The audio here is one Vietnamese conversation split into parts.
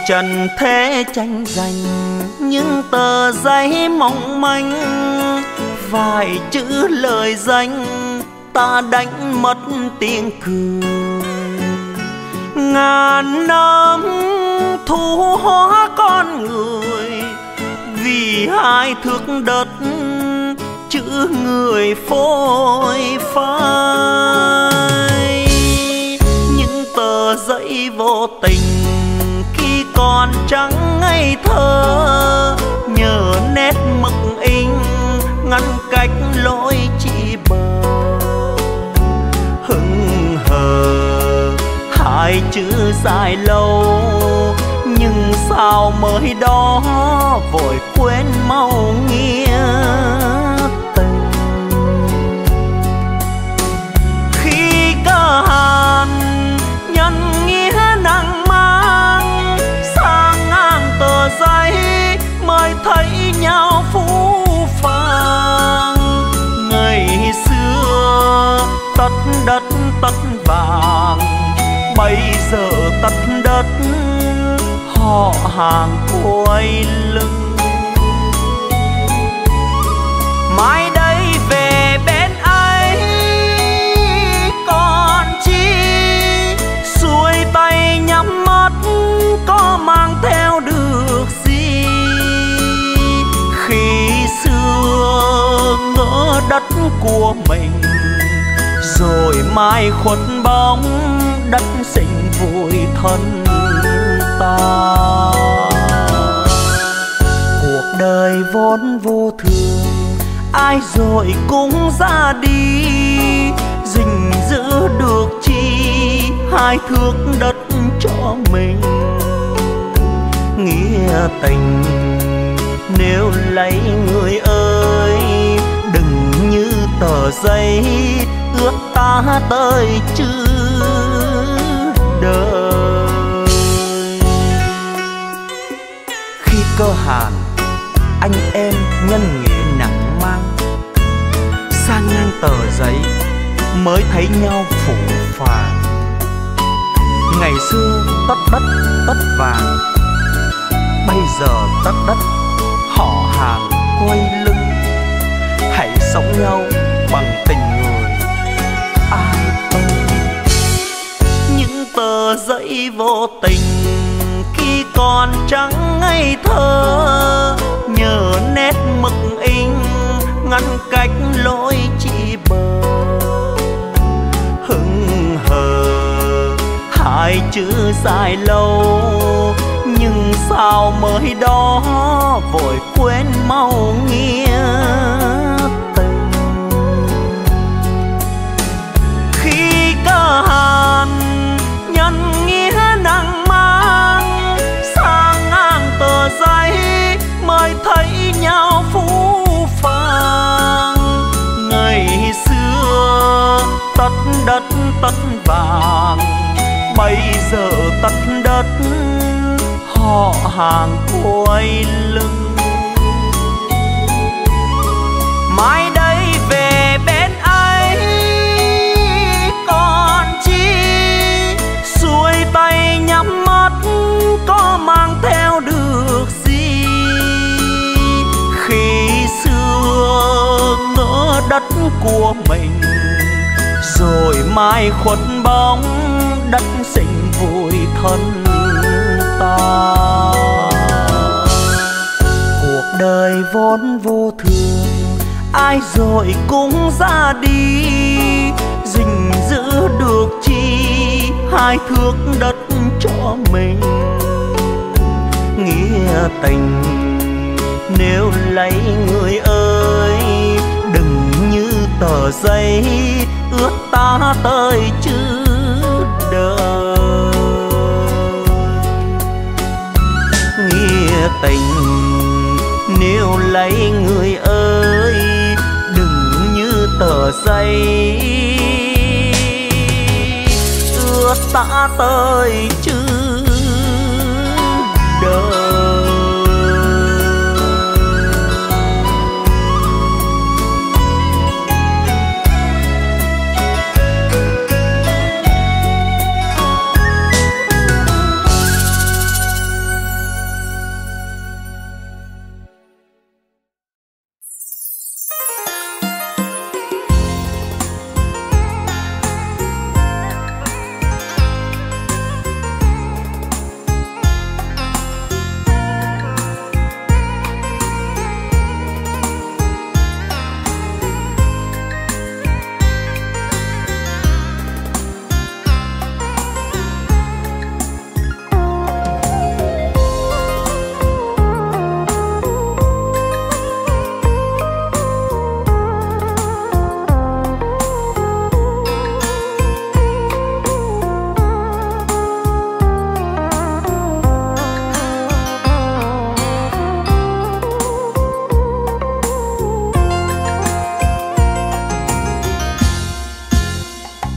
trần thế tranh giành những tờ giấy mong manh, vài chữ lời danh ta đánh mất tiếng cười. Ngàn năm thu hóa con người, vì hai thước đất chữ người phôi phai. Những tờ giấy vô tình khi còn trắng ngây thơ, nhờ nét mực in ngăn cách lối chỉ bờ. Hững hờ hai chữ dài lâu, nhưng sao mới đó vội quên mau nghĩa tình. Khi cơ hàn nhân nghĩa nặng mang, sang ngang tờ giấy mới thấy nhau phũ phàng. Ngày xưa tất đất tất vàng, bây giờ tất đất họ hàng quay lưng. Mai đây về bên ấy còn chi, xuôi tay nhắm mắt có mang theo được gì. Khi xưa ngỡ đất của mình, rồi mai khuất bóng đất sinh vùi thân ta. Cuộc đời vốn vô thường, ai rồi cũng ra đi, gìn giữ được chi hai thước đất cho mình. Nghĩa tình nếu lấy người ơi, đừng như tờ giấy ước ta tới chữ đời. Khi cơ hàn anh em nhân nghĩa nặng mang, sang ngang tờ giấy mới thấy nhau phủ phàng. Ngày xưa tất đất tất vàng, bây giờ tất đất họ hàng quay lưng. Hãy sống nhau bằng tình người ai ơi. Những tờ giấy vô tình khi còn trắng ngây thơ, nhờ nét mực in ngăn cách lối chỉ bờ. Hững hờ hai chữ dài lâu, nhưng sao mới đó vội quên mau nghĩa tình. Khi cơ hàn nhân nghĩa nặng mang, sang ngang tờ giấy mới thấy nhau phũ phàng. Ngày xưa tất đất tất vàng, bây giờ tất đất họ hàng quay lưng. Mai đây về bên ấy còn chi, xuôi tay nhắm mắt có mang theo được gì. Khi xưa ngỡ đất của mình, rồi mai khuất bóng đất sinh vùi thân ta. Cuộc đời vốn vô thường, ai rồi cũng ra đi, gìn giữ được chi hai thước đất cho mình. Nghĩa tình nếu lấy người ơi, đừng như tờ giấy ước ta tới chữ đời. Nghĩa tình nếu lấy người ơi, đừng như tờ giấy ước ta tới chữ đời.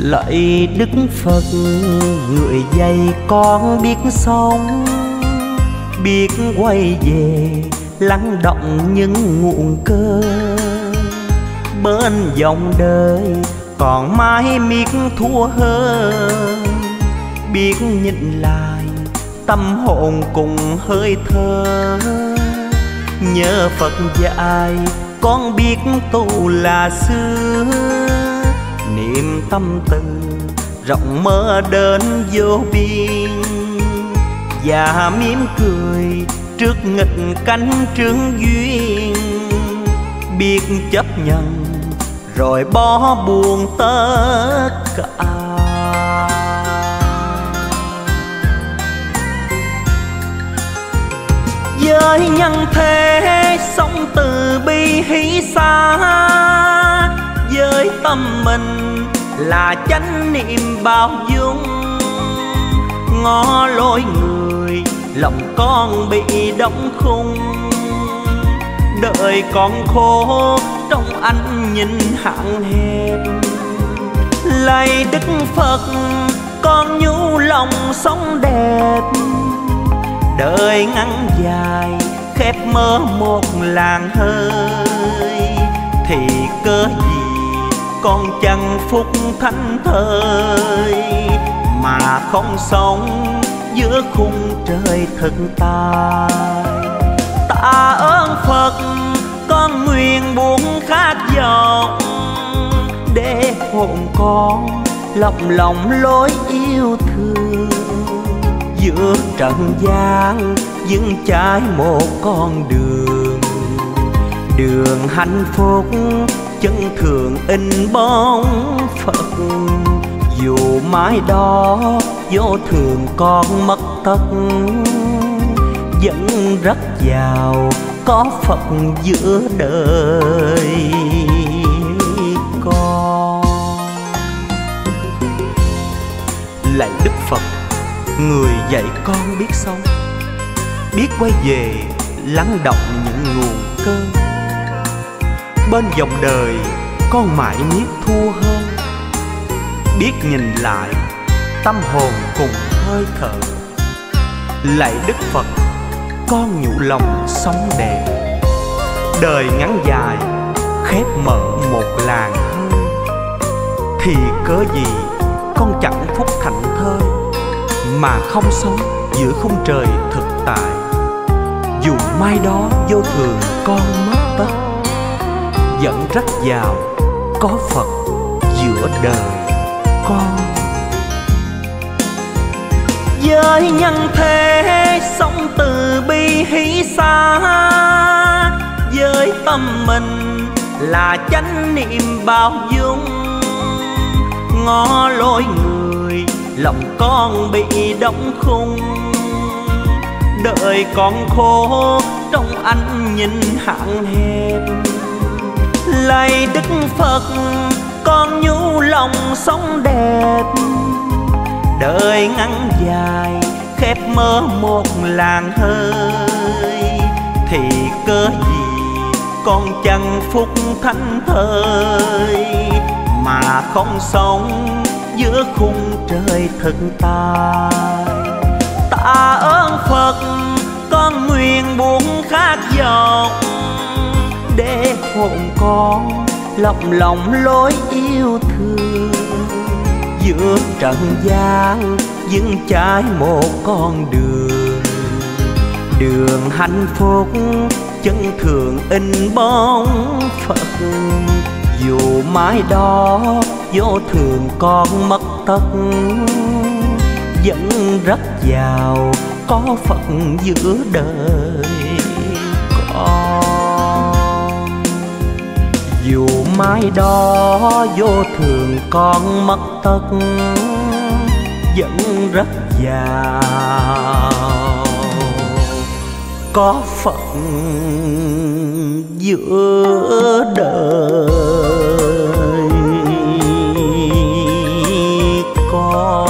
Lạy Đức Phật người dạy con biết sống, biết quay về lắng động những nguồn cơn. Bên dòng đời còn mãi miết thua hơn, biết nhìn lại tâm hồn cùng hơi thở. Nhớ Phật dạy con biết tu là xưa, niệm tâm từ rộng mơ đến vô biên. Và mỉm cười trước nghịch cảnh trướng duyên, biết chấp nhận rồi bỏ buồn tất cả. Với nhân thế sống từ bi hỷ xa, với tâm mình là chánh niệm bao dung. Ngó lối người lòng con bị đóng khung, đời còn khổ trong anh nhìn hạn hẹp. Lạy Đức Phật con nhủ lòng sống đẹp, đời ngắn dài khép mơ một làn hơi. Thì cớ gì con chẳng phúc thánh thơi, mà không sống giữa khung trời thực tại. Tạ ơn Phật con nguyện buông khát vọng, để hồn con lộng lòng lối yêu thương. Giữa trần gian vững chãi một con đường, đường hạnh phúc chân thường in bóng Phật. Dù mãi đó vô thường con mất tất, vẫn rất giàu có Phật giữa đời con. Lạy Đức Phật người dạy con biết sống, biết quay về lắng động những nguồn cơn. Bên dòng đời con mãi miết thua hơn, biết nhìn lại tâm hồn cùng hơi thở. Lạy Đức Phật con nhủ lòng sống đẹp, đời ngắn dài khép mở một làn hơi. Thì cớ gì con chẳng phúc thảnh thơi, mà không sống giữa khung trời thực tại. Dù mai đó vô thường con mất tất, vẫn rất giàu có Phật giữa đời con. Với nhân thế sống từ bi hỷ xa, với tâm mình là chánh niệm bao dung. Ngó lối người lòng con bị đóng khung, đời còn khổ trong anh nhìn hạn hẹp. Lạy Đức Phật con nhủ lòng sống đẹp, đời ngắn dài khép mơ một làn hơi. Thì cớ gì con chẳng phúc thánh thơi, mà không sống giữa khung trời thực tại. Tạ ơn Phật con nguyện buông khát vọng, để hồn con lộng lòng lối yêu thương. Giữa trần gian vững chãi một con đường, đường hạnh phúc chân thường in bóng Phật. Dù mãi đó vô thường con mất tất, vẫn rất giàu có Phật giữa đời con. Dù mãi đó vô thường con mất tất, vẫn rất giàu có Phật giữa đời con.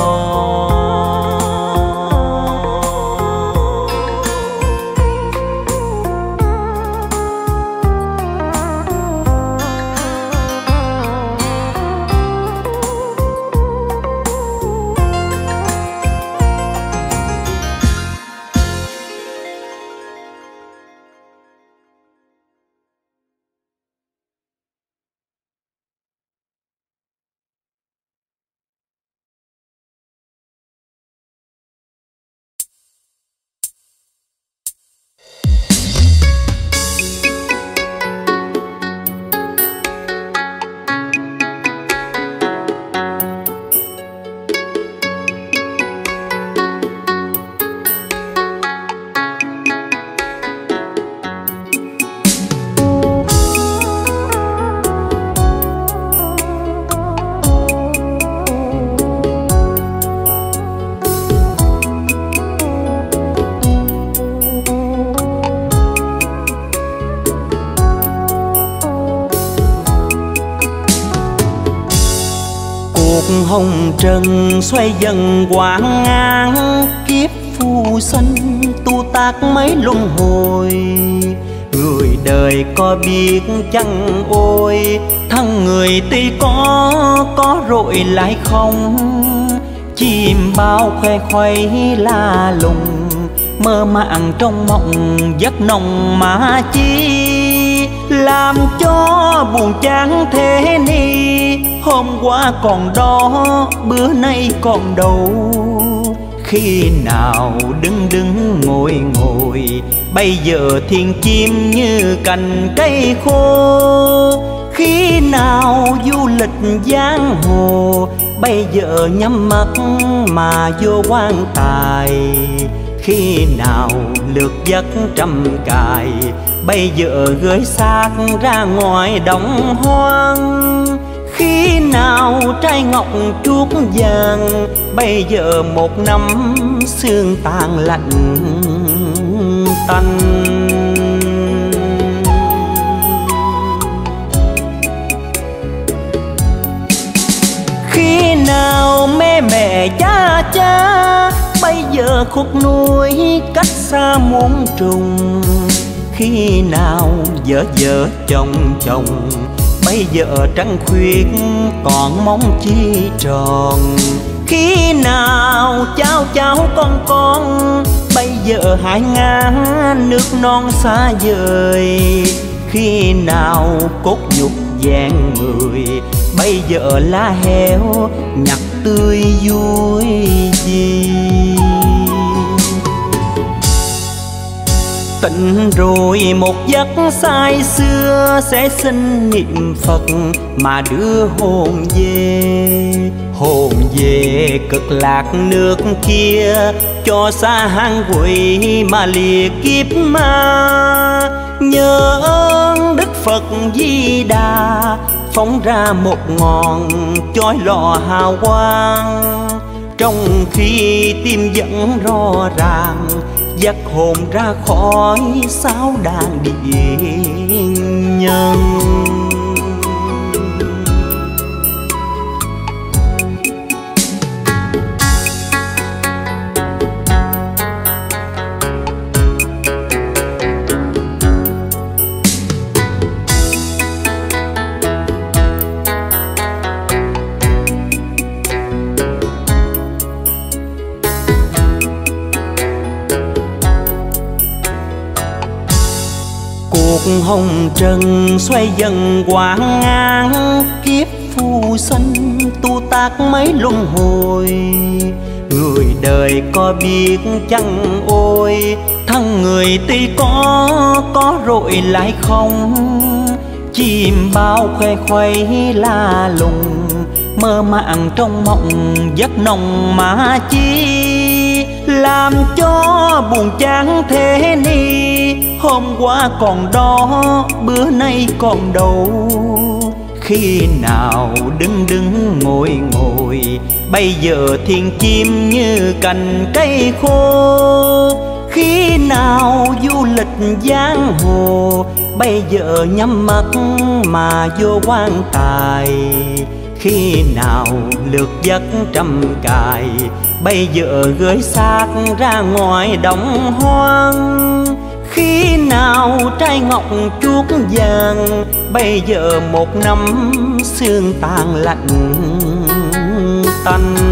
hồng trần xoay dần quãng ngang, kiếp phu sanh tu tác mấy luân hồi. Người đời có biết chăng ôi, thân người tuy có rồi lại không. Chim bao khoe khuấy la lùng, mơ màng trong mộng giấc nồng mà chi. Làm cho buồn chán thế ni, hôm qua còn đó bữa nay còn đâu. Khi nào đứng ngồi ngồi, bây giờ thiên chim như cành cây khô. Khi nào du lịch giang hồ, bây giờ nhắm mắt mà vô quan tài. Khi nào lượt giấc trăm cài, bây giờ gửi xác ra ngoài đồng hoang. Khi nào trai ngọc chuốt vàng, bây giờ một năm xương tàn lạnh tanh. Khi nào mẹ mẹ cha cha, bây giờ khuất nuôi cách xa muôn trùng. Khi nào vợ vợ chồng chồng, bây giờ trăng khuyết còn mong chi tròn. Khi nào cháu cháu con, bây giờ hải ngang nước non xa vời. Khi nào cốt nhục vẹn người, bây giờ lá heo nhặt tươi vui gì. Tỉnh rồi một giấc say xưa, sẽ xin niệm Phật mà đưa hồn về. Hồn về cực lạc nước kia, cho xa hang quỷ mà lìa kiếp ma. Nhớ ơn Đức Phật Di Đà, phóng ra một ngọn chói lò hào quang. Trong khi tim vẫn rõ ràng, dắt hồn ra khỏi sáu đàn địa nhân. Cuộc hồng trần xoay dần quãng ngang, kiếp phu sanh tu tác mấy luân hồi. Người đời có biết chăng ôi, thân người tuy có rồi lại không. Chim bao khoe khuấy la lùng, mơ màng trong mộng giấc nồng mà chi. Làm cho buồn chán thế ni, hôm qua còn đó bữa nay còn đâu. Khi nào đứng ngồi ngồi, bây giờ thiên chim như cành cây khô. Khi nào du lịch giang hồ, bây giờ nhắm mắt mà vô quan tài. Khi nào lượt giấc trăm cài, bây giờ gửi xác ra ngoài đồng hoang. Khi nào trai ngọc chuốt vàng, bây giờ một năm xương tàn lạnh tanh.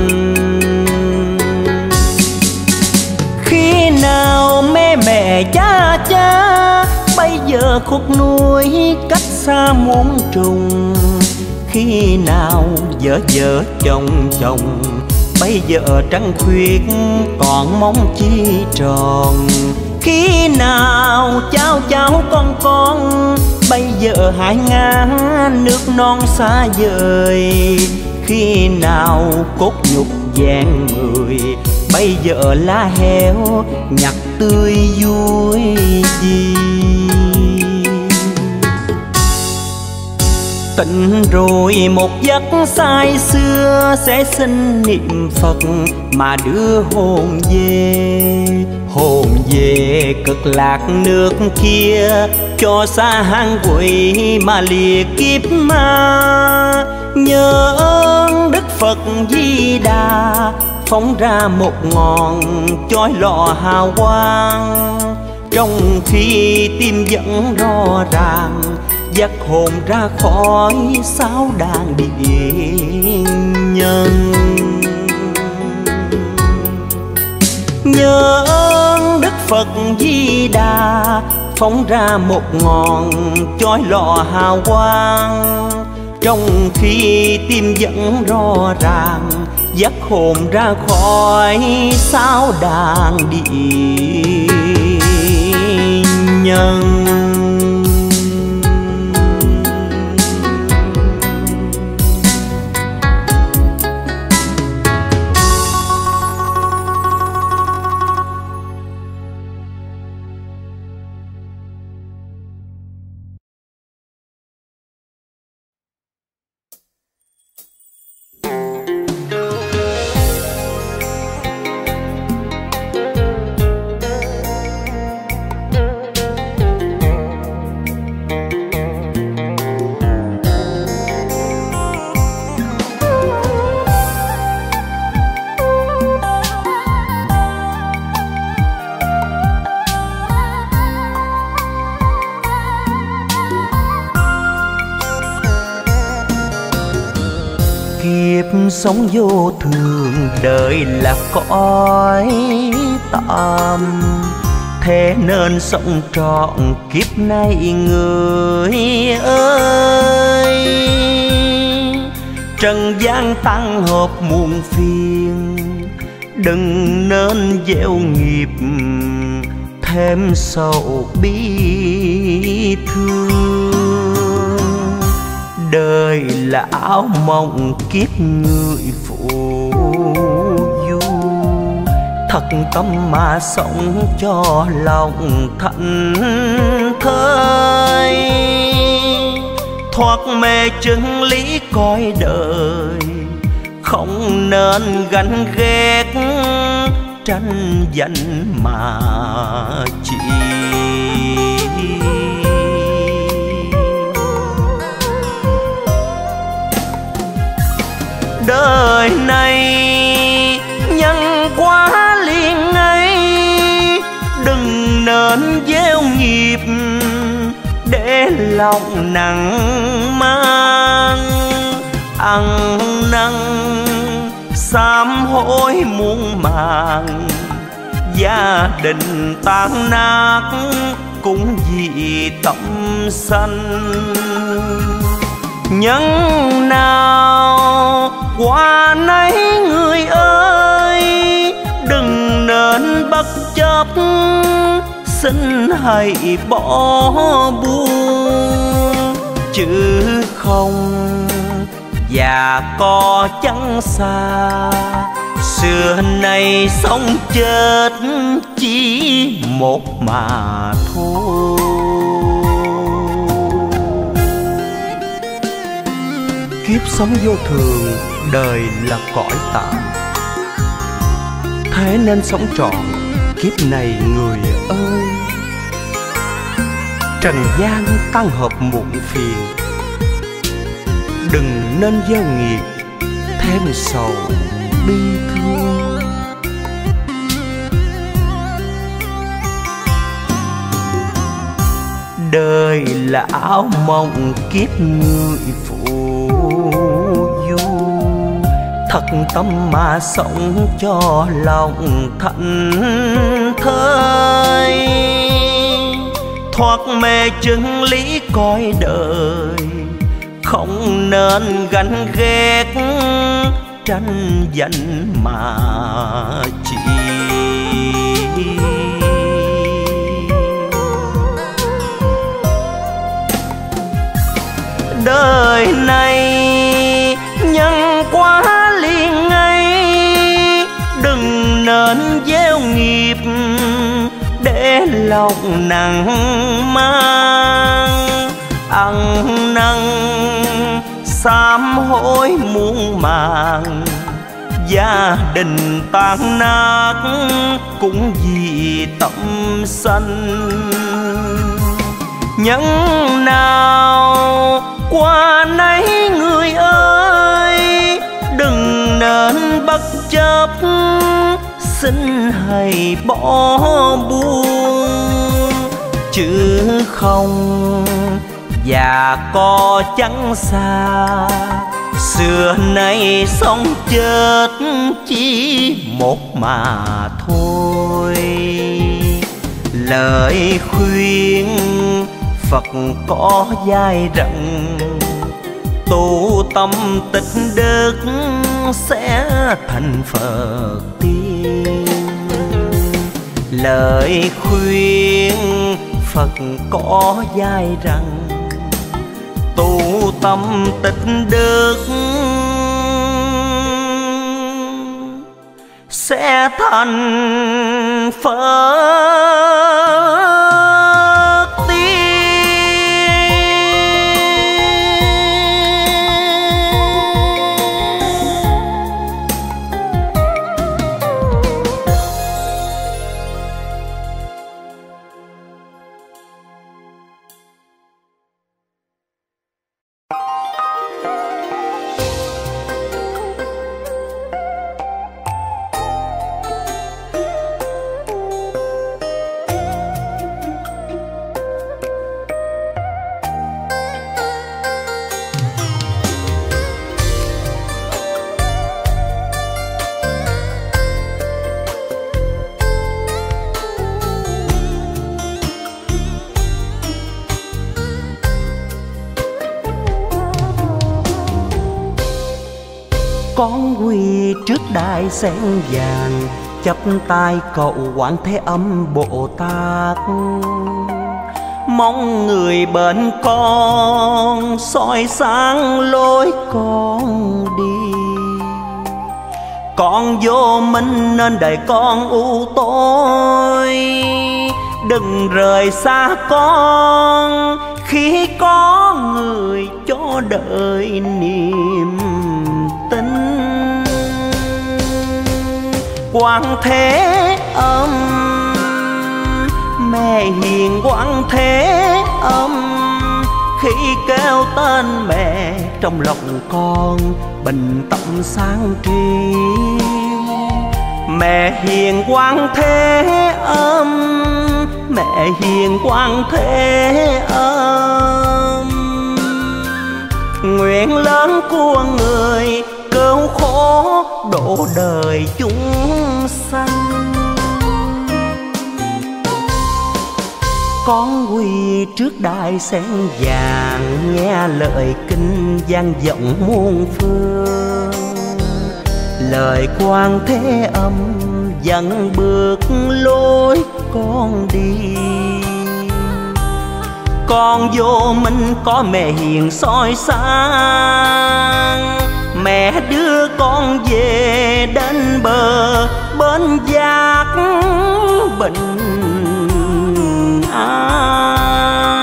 Khi nào mẹ mẹ cha cha, bây giờ khuất nuôi cách xa muôn trùng. Khi nào vợ vợ chồng chồng, bây giờ trăng khuyết còn mong chi tròn. Khi nào cháu cháu con, bây giờ hải ngang nước non xa vời. Khi nào cốt nhục vẹn người, bây giờ lá heo nhặt tươi vui gì. Tỉnh rồi một giấc say xưa, sẽ xin niệm Phật mà đưa hồn về. Hồn về cực lạc nước kia, cho xa hang quỷ mà lìa kiếp ma. Nhớ ơn Đức Phật Di Đà phóng ra một ngọn chói lòa hào quang, trong khi tim vẫn rõ ràng dắt hồn ra khỏi sáu đàn địa nhân. Nhớ ơn Đức Phật Di Đà phóng ra một ngọn chói lòa hào quang, trong khi tim vẫn rõ ràng dắt hồn ra khỏi sáu đàn địa nhân. Sống vô thường đời là cõi tạm, thế nên sống trọn kiếp này người ơi. Trần gian tăng hợp muôn phiền, đừng nên gieo nghiệp thêm sầu bi thương. Đời là áo mộng kiếp người phụ du, thật tâm mà sống cho lòng thảnh thơi. Thoát mê chân lý cõi đời, không nên ganh ghét tranh giành mà chỉ. Đời này nhân quả liền ấy, đừng nên gieo nghiệp để lòng nặng mang. Ăn năn sám hối muôn màng, gia đình tan nát cũng vì tâm sanh. Nhân nào qua nấy người ơi, đừng nên bất chấp, xin hãy bỏ buông. Chứ không già co chẳng xa, xưa nay sống chết chỉ một mà thôi. Kiếp sống vô thường đời là cõi tạm, thế nên sống trọn kiếp này người ơi. Trần gian tăng hợp muộn phiền, đừng nên gieo nghiệp thêm sầu bi thương. Đời là áo mộng kiếp người phụ du, thật tâm mà sống cho lòng thảnh thơi. Thoát mê chân lý cõi đời, không nên ganh ghét tranh giành mà chỉ. Đời này nhân quả liền ấy, đừng nên gieo nghiệp để lòng nặng mang. Ăn năn sám hối muôn màng, gia đình tan nát cũng vì tâm sanh. Nhân nào qua nấy người ơi, chớp, xin hãy bỏ buông. Chứ không già có chẳng xa, xưa nay sống chết chỉ một mà thôi. Lời khuyên Phật có dai rộng, tu tâm tích đức sẽ thành Phật tiên. Lời khuyên Phật có dai rằng, tu tâm tích đức sẽ thành Phật tiên. Con quỳ trước đài sen vàng, chắp tay cầu Quán Thế Âm Bồ Tát. Mong người bên con soi sáng lối con đi. Con vô minh nên đời con u tối, đừng rời xa con khi có người cho đời niềm tin. Quán Thế Âm, mẹ hiền Quán Thế Âm, khi kêu tên mẹ trong lòng con bình tâm sáng tri. Mẹ hiền Quán Thế Âm, mẹ hiền Quán Thế Âm, nguyện lớn của người cứu khổ độ đời chúng sanh. Con quỳ trước đài sen vàng, nghe lời kinh vang vọng muôn phương. Lời Quán Thế Âm dẫn bước lối con đi. Con vô minh có mẹ hiền soi sáng, mẹ đưa con về đến bờ bên giác bình an.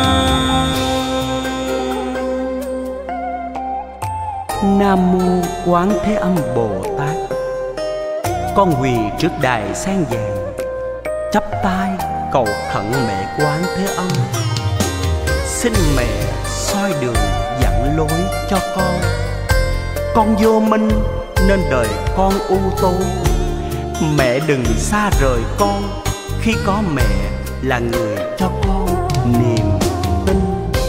Nam mô Quán Thế Âm Bồ Tát. Con quỳ trước đài sen vàng, chắp tay cầu khẩn mẹ Quán Thế Âm. Xin mẹ soi đường dẫn lối cho con. Con vô minh nên đời con u tối, mẹ đừng xa rời con khi có mẹ là người cho con niềm tin.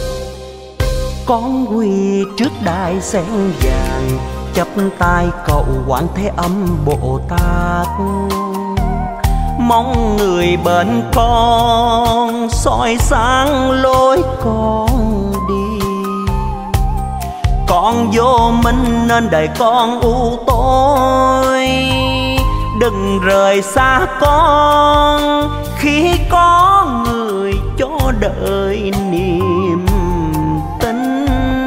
Con quỳ trước đài sen vàng, chắp tay cầu Quán Thế Âm Bồ Tát. Mong người bên con soi sáng lối con đi. Con vô minh nên đời con u tối, đừng rời xa con khi có người cho đời niềm tin.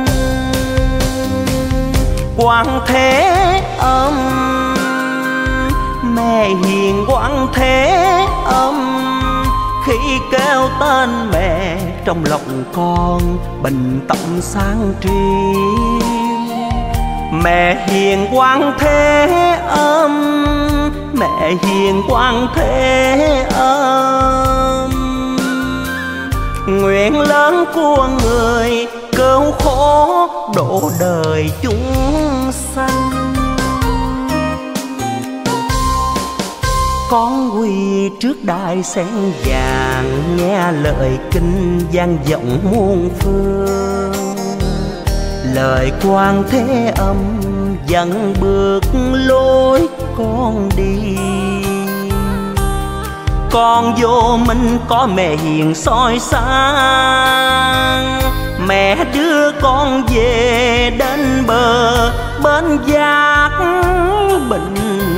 Quán Thế Âm, mẹ hiền Quán Thế Âm, khi kêu tên mẹ trong lòng con bình tâm sáng tri. Mẹ hiền Quán Thế Âm, mẹ hiền Quán Thế Âm, nguyện lớn của người cứu khổ độ đời chúng sanh. Con quỳ trước đài sen vàng, nghe lời kinh vang vọng muôn phương. Lời Quan Thế Âm dẫn bước lối con đi. Con vô minh có mẹ hiền soi sáng, mẹ đưa con về đến bờ bên giác bình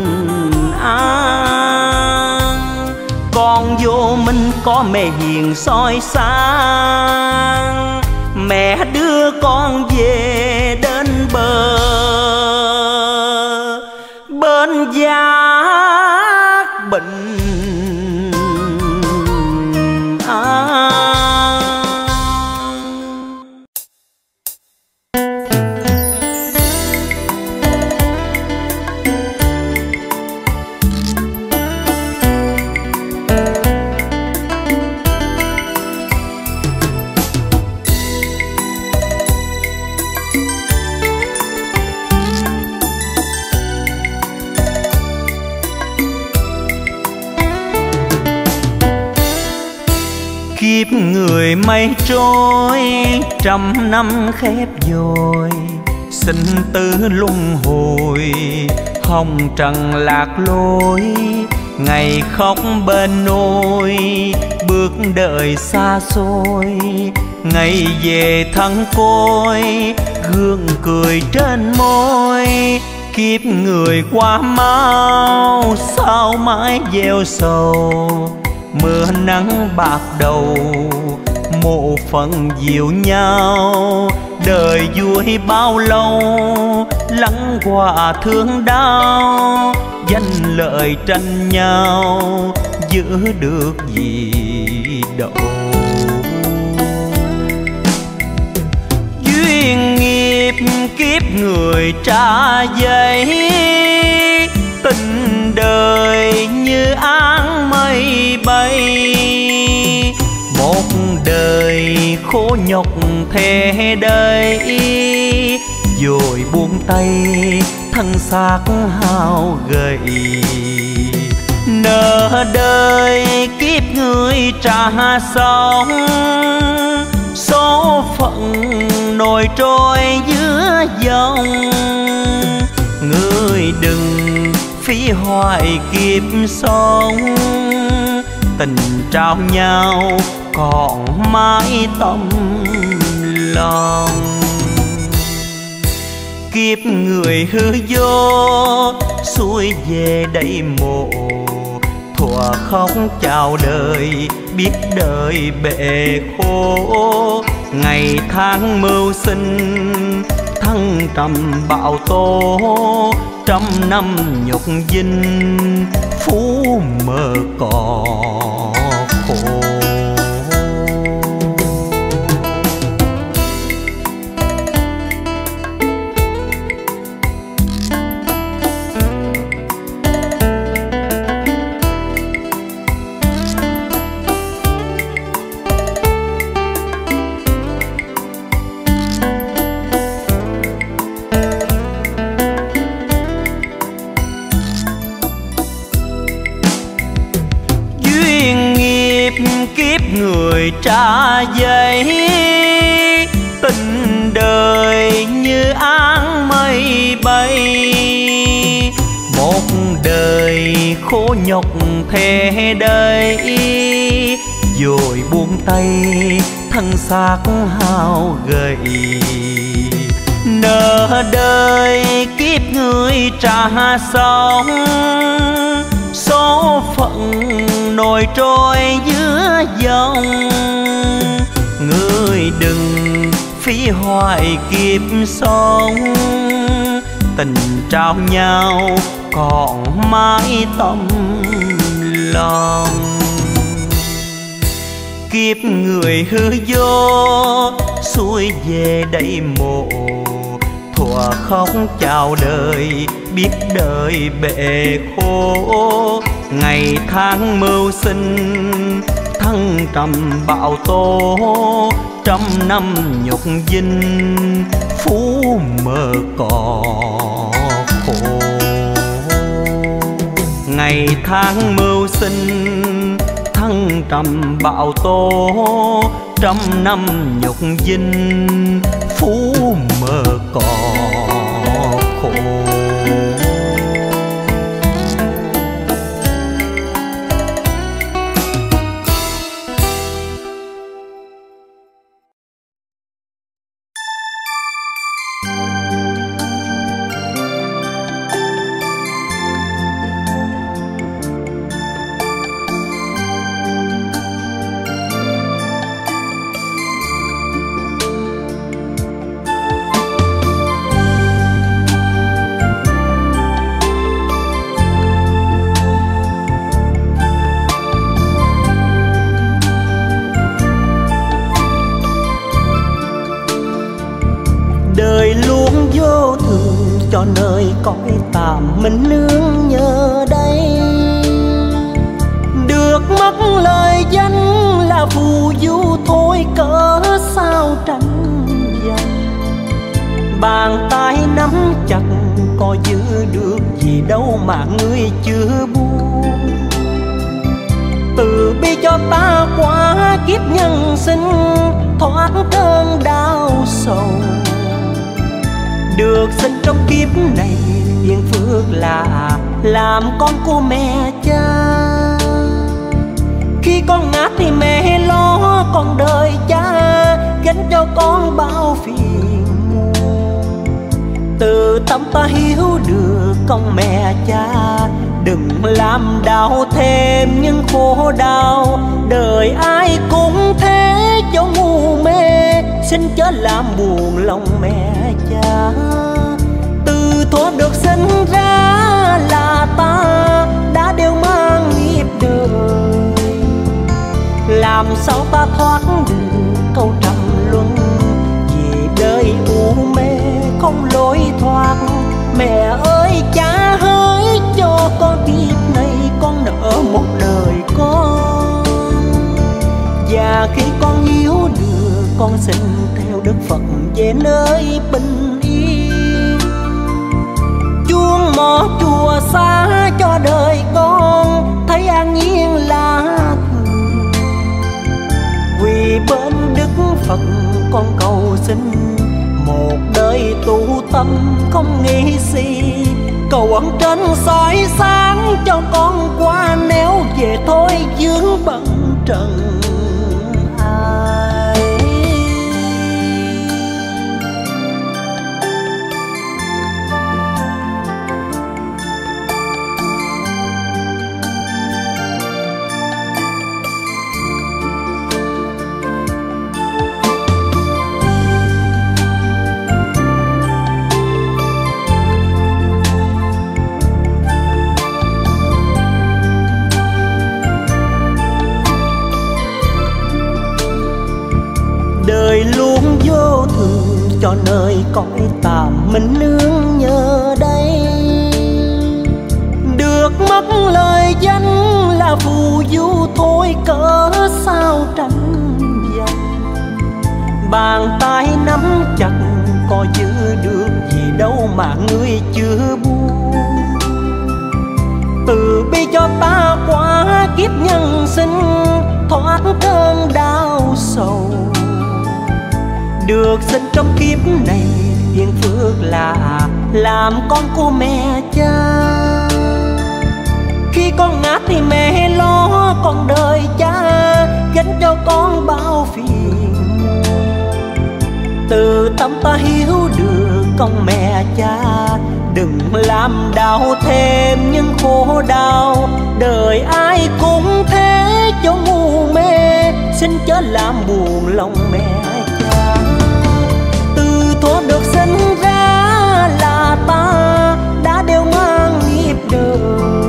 an. Con vô minh có mẹ hiền soi sáng, mẹ đưa con về đến bờ bên giác bình an. Kiếp người mây trôi, trăm năm khép vội, sinh tử luân hồi, hồng trần lạc lối. Ngày khóc bên nôi, bước đời xa xôi, ngày về thân côi, gương cười trên môi. Kiếp người qua mau, sao mãi gieo sầu, mưa nắng bạc đầu, mộ phận dịu nhau. Đời vui bao lâu, lắng qua thương đau, danh lợi tranh nhau, giữ được gì đâu. Duyên nghiệp kiếp người trả giấy, tình đời như áng mây bay. Một đời khổ nhọc thế đây, rồi buông tay thân xác hao gầy. Nợ đời kiếp người trả sống, số phận nổi trôi giữa dòng. Người đừng phí hoài kiếp sống, tình trao nhau còn mãi tâm lòng. Kiếp người hư vô, xuôi về đây mộ, thuở khóc chào đời, biết đời bể khổ. Ngày tháng mưu sinh, thăng trầm bạo tố, trăm năm nhục dinh, phú mờ cỏ khổ. Kiếp người trả giấy, tình đời như áng mây bay. Một đời khổ nhọc thế đây, rồi buông tay thân xác hao gầy. Nợ đời kiếp người trả sống, số phận nổi trôi giữa dòng. Người đừng phí hoài kiếp sống, tình trao nhau còn mãi tâm lòng. Kiếp người hư vô, xuôi về đây mộ, thuở khóc chào đời, biết đời bể khổ. Ngày tháng mưu sinh, thăng trầm bạo tố, trăm năm nhục dinh, phú mờ cỏ khổ. ngày tháng mưu sinh, thăng trầm bão tố, trăm năm nhục dinh, phú mờ cỏ khổ. Đời luôn vô thường, cho nơi cõi tạm mình nương nhờ đây. Được mất lời danh là phù du thôi, cỡ sao tranh giành. Bàn tay nắm chặt có giữ được gì đâu mà người chưa buông. Từ bi cho ta qua kiếp nhân sinh, thoát cơn đau sầu. Được sinh trong kiếp này yên phước là làm con của mẹ cha. Khi con ngã thì mẹ lo con đời cha, gánh cho con bao phiền muôn. Từ tâm ta hiểu được con mẹ cha, đừng làm đau thêm những khổ đau. Đời ai cũng thế cho ngu mê, xin chớ làm buồn lòng mẹ cha. Từ thuở được sinh ra là ta đã đều mang nghiệp đời. Làm sao ta thoát được câu trầm luân, vì đời u mê không lối thoát. Mẹ ơi cha hỡi cho con kiếp này con nợ một đời con. Và khi con hiểu được con xin theo Đức Phật về nơi bình yên. Chuông mõ chùa xa cho đời con thấy an nhiên là thường. Vì bên Đức Phật con cầu xin một đời tu tâm không nghĩ gì. Cầu ẩn trên soi sáng cho con qua, nếu về thôi vướng bận trần ai. Đời luôn vô thường, cho nơi cõi tạm mình nương nhờ đây. Được mất lời danh là phù du thôi, cỡ sao tranh giành. Bàn tay nắm chặt có giữ được gì đâu mà người chưa buông. Từ bi cho ta qua kiếp nhân sinh, thoát cơn đau sầu. Được sinh trong kiếp này yên phước là làm con của mẹ cha. Khi con ngã thì mẹ lo con đời cha, gánh cho con bao phiền. Từ tâm ta hiểu được con mẹ cha, đừng làm đau thêm những khổ đau. Đời ai cũng thế cho ngu mê, xin chớ làm buồn lòng mẹ cha. Từ thuở được sinh ra là ta đã đều mang nghiệp đời.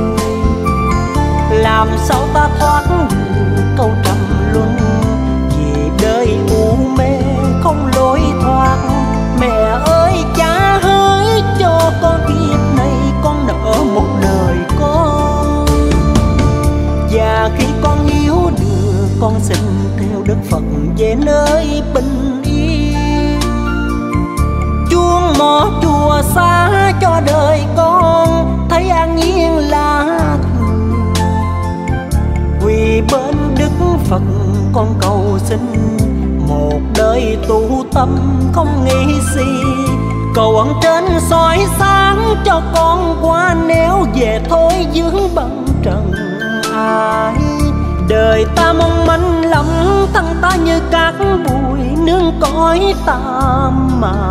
Làm sao ta thoát được câu trầm luân, vì đời u mê không lối thoát. Mẹ ơi cha hỡi cho con kiếp này con nợ một đời con. Và khi con hiểu được con xin theo Đức Phật về nơi bình yên. Chuông mõ chùa xa cho đời con thấy an nhiên là thường. Phật con cầu xin, một đời tu tâm không nghĩ suy, cầu ân trên soi sáng cho con qua, nếu về thôi vướng bận trần ai. Đời ta mong manh lắm, thân ta như cát bụi nương cõi tạm mà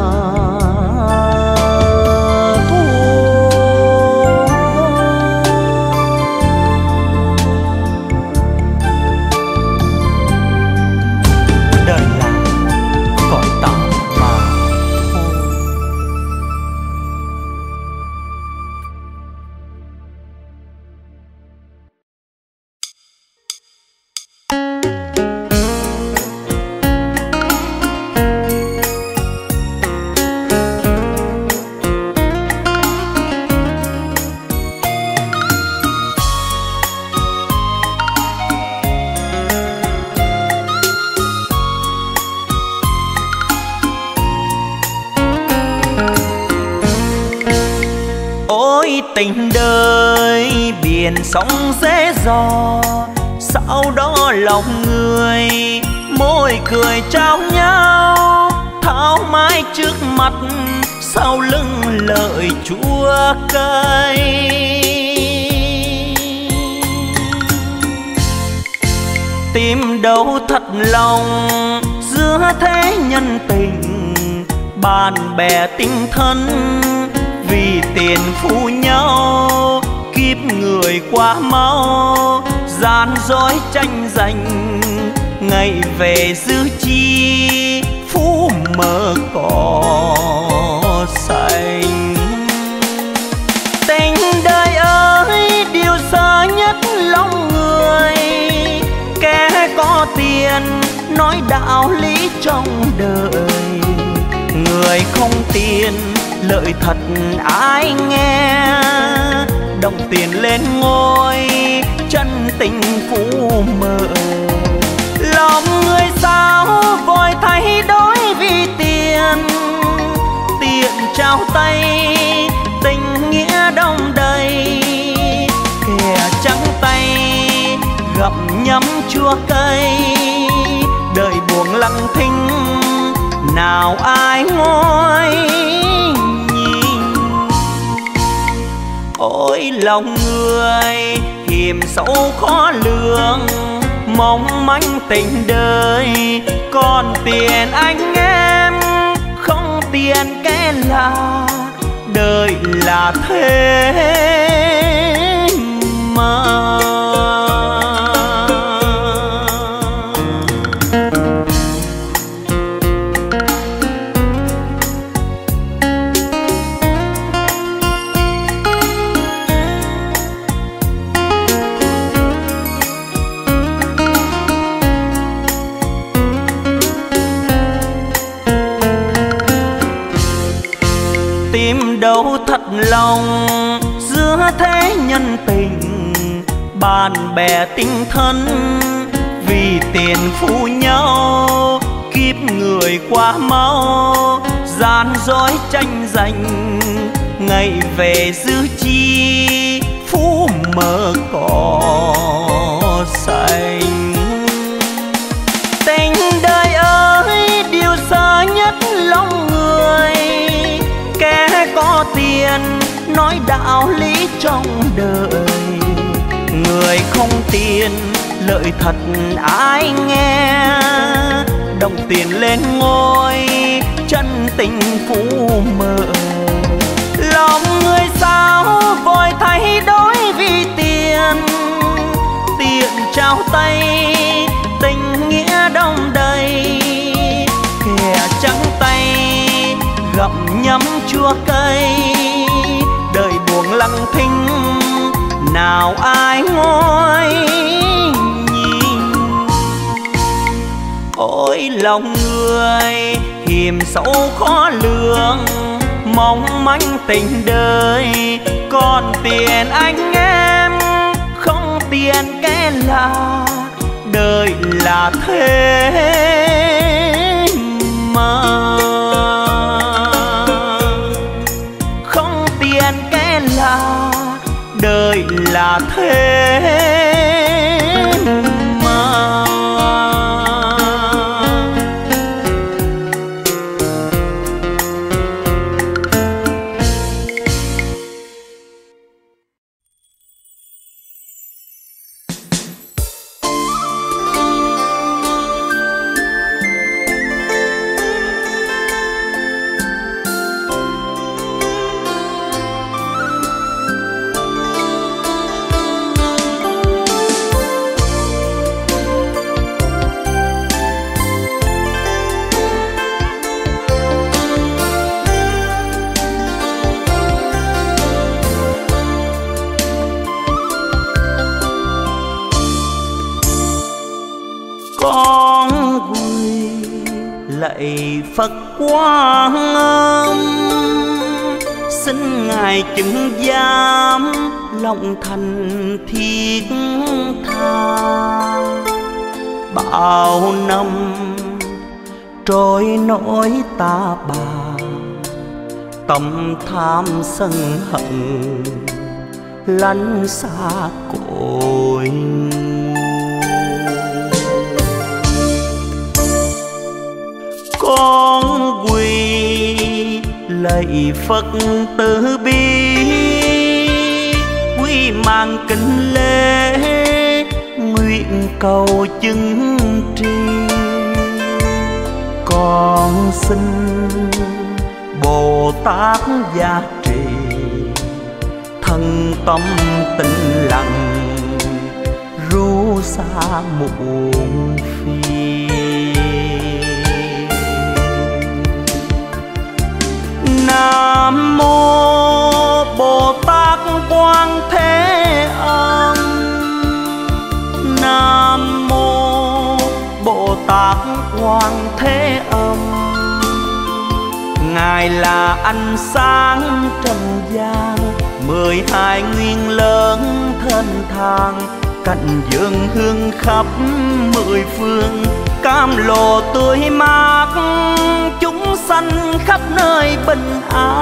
tình đời biển sóng dễ dò, sau đó lòng người môi cười trao nhau, thao mãi trước mặt sau lưng lợi chua cay. Tìm đâu thật lòng giữa thế nhân tình, bạn bè tình thân vì tiền phú nhau, kiếp người quá mau, gian dối tranh giành, ngày về dư chi phú mờ cỏ xanh. Tình đời ơi điều sợ nhất lòng người, kẻ có tiền nói đạo lý trong đời, người không tiền lợi thật ai nghe, đồng tiền lên ngôi chân tình phú mờ. Lòng người sao vội thay đổi vì tiền, tiền trao tay tình nghĩa đông đầy, kẻ trắng tay gặm nhấm chua cay, đời buồn lặng thinh nào ai ngồi nhìn. Ôi lòng người hiểm sâu khó lường, mong manh tình đời, còn tiền anh em không tiền kẻ là, đời là thế mà. Tìm đâu thật lòng giữa thế nhân tình, bạn bè tình thân vì tiền phú nhau, kiếp người quá mau, gian dối tranh giành, ngày về dư chi phú mờ cỏ xanh. Tình đời ơi điều sợ nhất lòng người, kẻ có tiền nói đạo lý trong đời, người không tiền lợi thật ai nghe, đồng tiền lên ngôi chân tình phú mờ. Lòng người sao vội thay đổi vì tiền, tiền trao tay tình nghĩa đông đầy, kẻ trắng tay gặm nhấm chua cay, đời buồn lặng thinh nào ai ngồi nhìn. Ôi lòng người hiểm sâu khó lường, mong manh tình đời, còn tiền anh em không tiền kẻ là, đời là thế mà. Không tiền kẻ là, đời là thế mà. lạy Phật Quan Âm, xin Ngài chứng giám lòng thành thiết tha. Bao năm trôi nỗi ta bà, tâm tham sân hận lánh xa cội. Con quỳ lạy Phật từ bi, quy mang kính lễ nguyện cầu chứng tri. Con xin Bồ Tát gia trì, thân tâm tĩnh lặng ru xa muộn phiền. Nam mô Bồ Tát Quan Thế Âm, Nam mô Bồ Tát Quan Thế Âm. Ngài là ánh sáng trần gian, 12 nguyên lớn thênh thang, cạnh vườn hương khắp 10 phương, cam lồ tươi mát, chúng sanh khắp nơi bình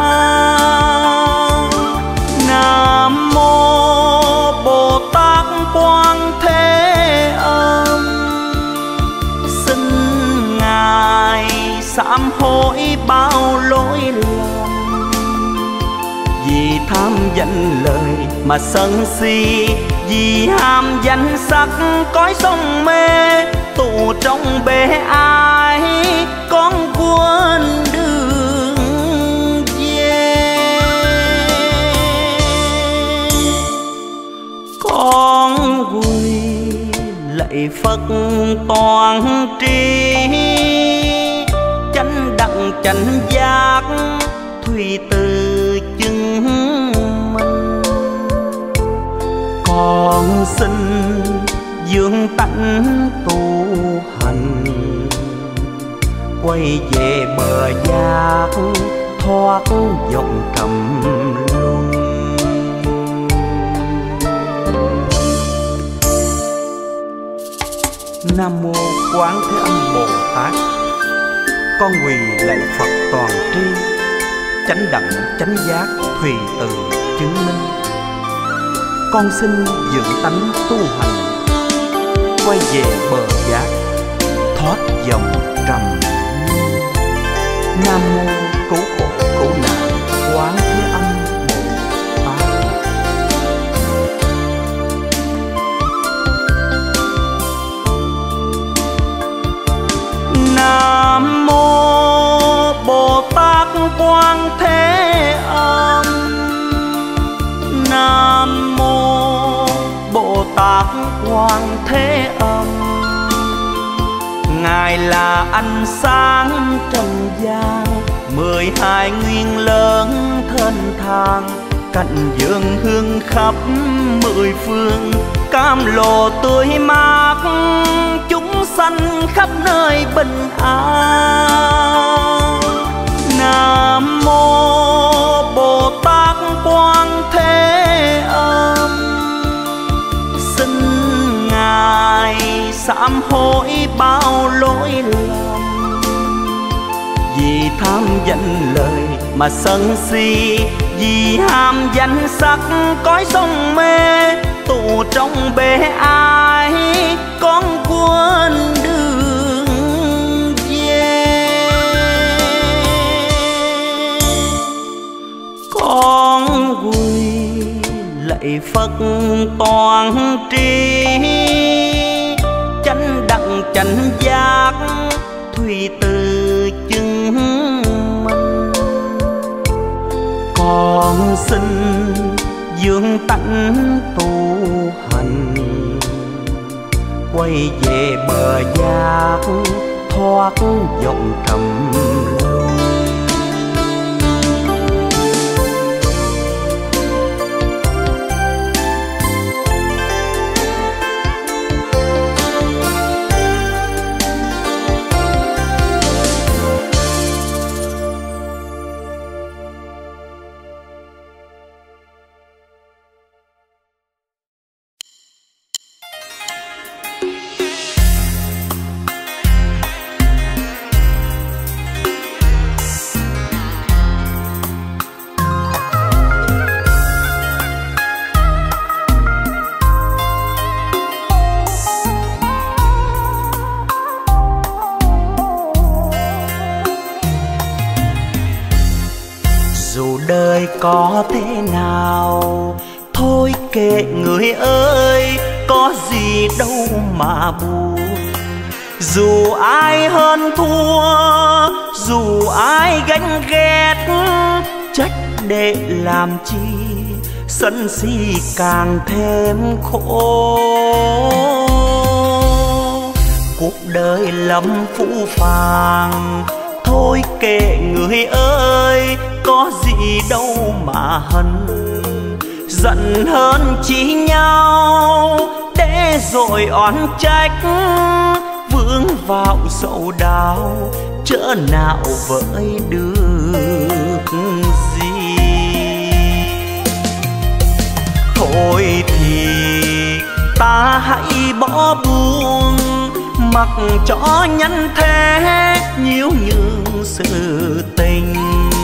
an. Nam mô Bồ Tát Quan Thế Âm, xin Ngài sám hối bao lỗi lầm, vì tham danh lời mà sân si, vì ham danh sắc cõi sông mê, tù trong bể ai con quên đường về. Con quỳ lạy Phật toàn tri, chánh đẳng chánh giác thùy từ chứng minh. Con xin dưỡng tánh tu hành, quay về bờ giác thoát vọng trầm luân. Nam mô Quán Thế Âm Bồ Tát. Con quỳ lạy Phật toàn tri, chánh đẳng chánh giác thùy từ chứng minh. Con xin dưỡng tánh tu hành, quay về bờ giác thoát dòng trầm luân. Nam mô Cứu Khổ Cứu Nạn Quán Thế Âm Bồ Tát. Nam mô Bồ Tát Quan Thế Âm, Nam mô Bồ Tát Quan Thế Âm. Ngài là ánh sáng trần gian, 12 nguyên lớn thênh thang, cạnh vườn hương khắp 10 phương, cam lồ tươi mát, chúng sanh khắp nơi bình an. Nam mô Bồ Tát Quan Thế Âm, xin Ngài sám hối bao lỗi lầm, vì tham danh lời mà sân si, vì ham danh sắc cõi sông mê, tù trong bể ai con quên đường về. Con quỳ lạy Phật toàn tri, chánh đẳng chánh giác thùy từ chứng minh. Con xin dưỡng tánh tu hành, quay về bờ giác thoát vọng trầm luân. đời có thế nào thôi kệ người ơi, có gì đâu mà buồn. Dù ai hơn thua, dù ai ganh ghét, trách để làm chi, sân si càng thêm khổ. Cuộc đời lắm phũ phàng, thôi kệ người ơi, có gì đâu mà hận. Giận hơn chỉ nhau để rồi oán trách, vướng vào sầu đau chớ nào với được gì. Thôi thì ta hãy bỏ buông, mặc cho nhân thế nhiễu nhương sự tình.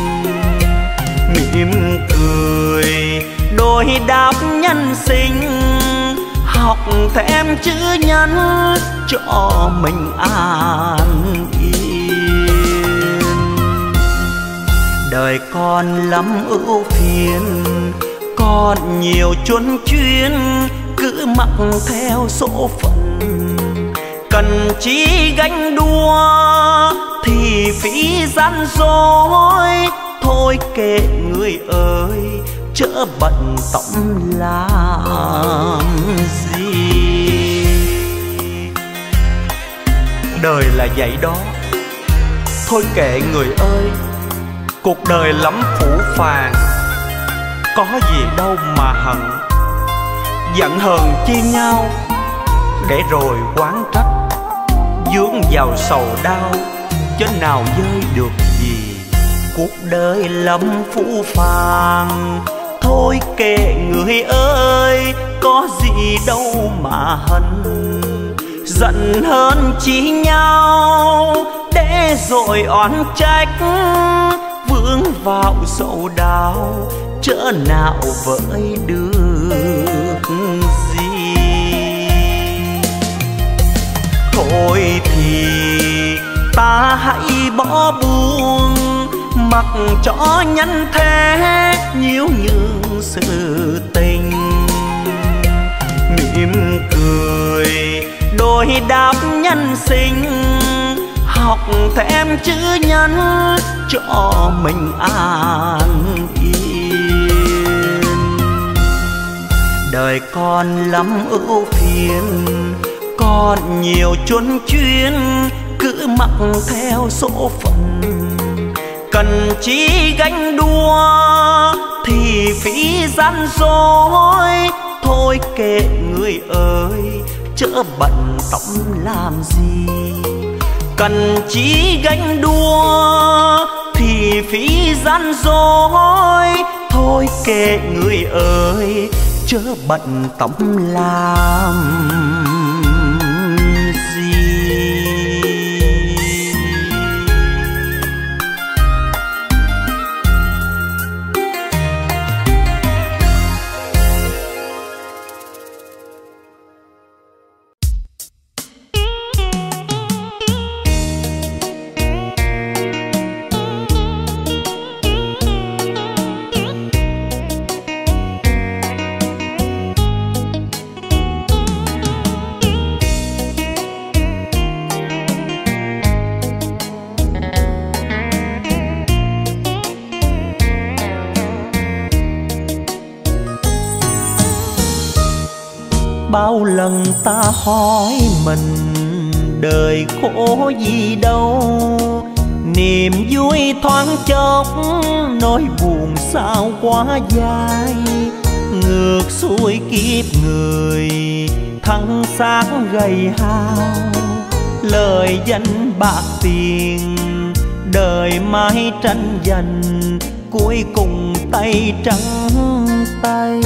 Mỉm cười đôi đáp nhân sinh, học thêm chữ nhân cho mình an yên. Đời con lắm ưu phiền, còn nhiều chuân chuyên, cứ mặc theo số phận. Cần chi ganh đua thì phí gian dối, thôi kệ người ơi chớ bận tâm làm gì. Đời là vậy đó, thôi kệ người ơi, cuộc đời lắm phũ phàng, có gì đâu mà hận. Giận hờn chi nhau để rồi oán trách, vướng vào sầu đau chứ nào dơi được gì. Cuộc đời lắm phũ phàng, thôi kệ người ơi, có gì đâu mà hận. Giận hơn chỉ nhau để rồi oán trách, vướng vào sầu đau chớ nào với được gì. Thôi thì ta hãy bỏ buông, mặc cho nhân thế nhiễu nhương sự tình. Mỉm cười đôi đáp nhân sinh, học thêm chữ nhân cho mình an yên. Đời con lắm ưu phiền, còn nhiều chuân chuyên, cứ mặc theo số phận. Cần chi ganh đua thì phí gian dối, thôi kệ người ơi chớ bận tâm làm gì. Cần chi ganh đua thì phí gian dối, thôi kệ người ơi chớ bận tâm làm gì. Bao lần ta hỏi mình đời khổ gì đâu, niềm vui thoáng chốc nỗi buồn sao quá dài. Ngược xuôi kiếp người thân xác gầy hao, lời danh bạc tiền đời mãi tranh giành, cuối cùng tay trắng tay.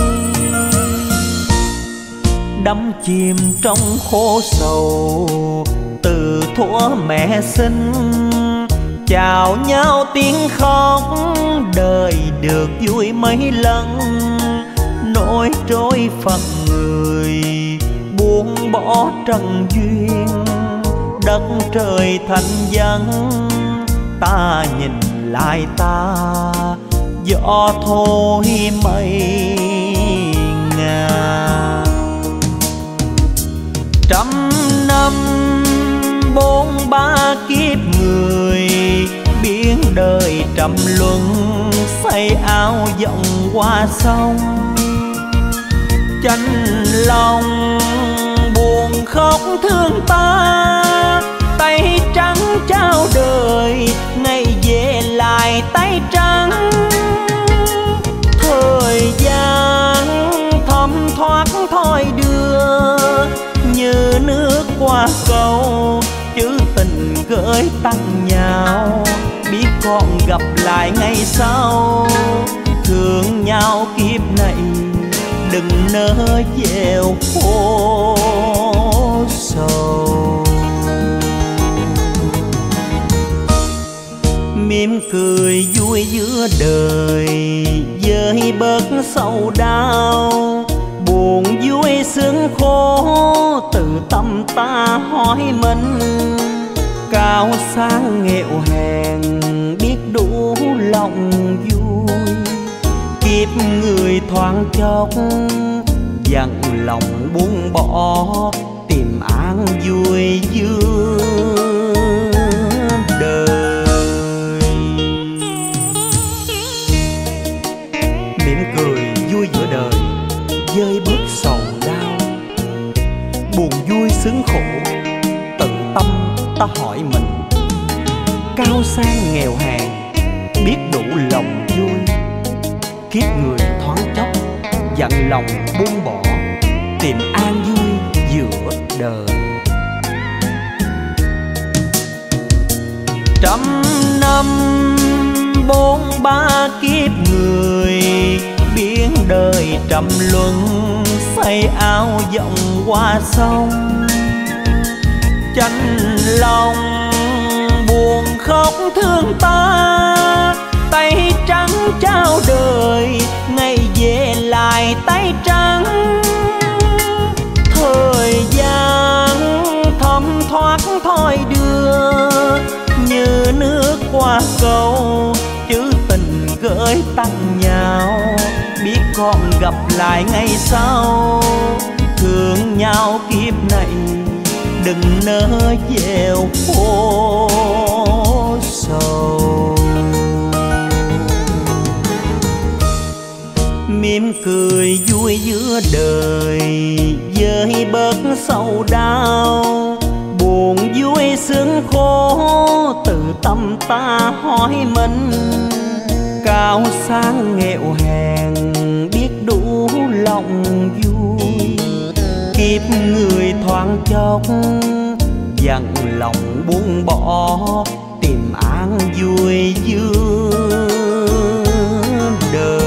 Đắm chìm trong khổ sầu từ thuở mẹ sinh, chào nhau tiếng khóc đời được vui mấy lần. Nỗi trôi phận người buông bỏ trần duyên, đất trời thành vắng. Ta nhìn lại ta gió thôi mây ngàn. Trăm năm bốn ba kiếp người, biến đời trăm luân xây áo vọng qua sông. Chạnh lòng buồn khóc thương ta, tay trắng trao đời ngày về lại tay trắng. Thời gian thấm thoát thôi đưa, như nước qua cầu chữ tình gửi tặng nhau. Biết còn gặp lại ngày sau, thương nhau kiếp này đừng nỡ gieo khổ sầu. Mỉm cười vui giữa đời vơi bớt sầu đau, buồn vui sướng khổ từ tâm ta hỏi mình. Cao sang nghèo hèn biết đủ lòng vui, kiếp người thoáng chốc dặn lòng buông bỏ, tìm an vui giữa đời. Mỉm cười vui giữa đời vơi bớt sầu đau, buồn vui sướng khổ tự tâm ta hỏi mình. Cao sang nghèo hèn biết đủ lòng vui, kiếp người thoáng chốc dặn lòng buông bỏ, tìm an vui giữa đời. Trăm năm bốn ba kiếp người, biến đời trăm luân xây áo vọng qua sông. Chạnh lòng buồn khóc thương ta, tay trắng trao đời ngày về lại tay trắng. Thời gian thấm thoát thôi đưa, như nước qua cầu chữ tình gửi tặng nhau. Biết còn gặp lại ngày sau, thương nhau kiếp này đừng nỡ gieo khổ sầu. Mỉm cười vui giữa đời vơi bớt sầu đau, buồn vui sướng khổ từ tâm ta hỏi mình. Cao sang nghèo hèn biết đủ lòng vui, kiếp người thoáng chốc dặn lòng buông bỏ, tìm an vui giữa đời.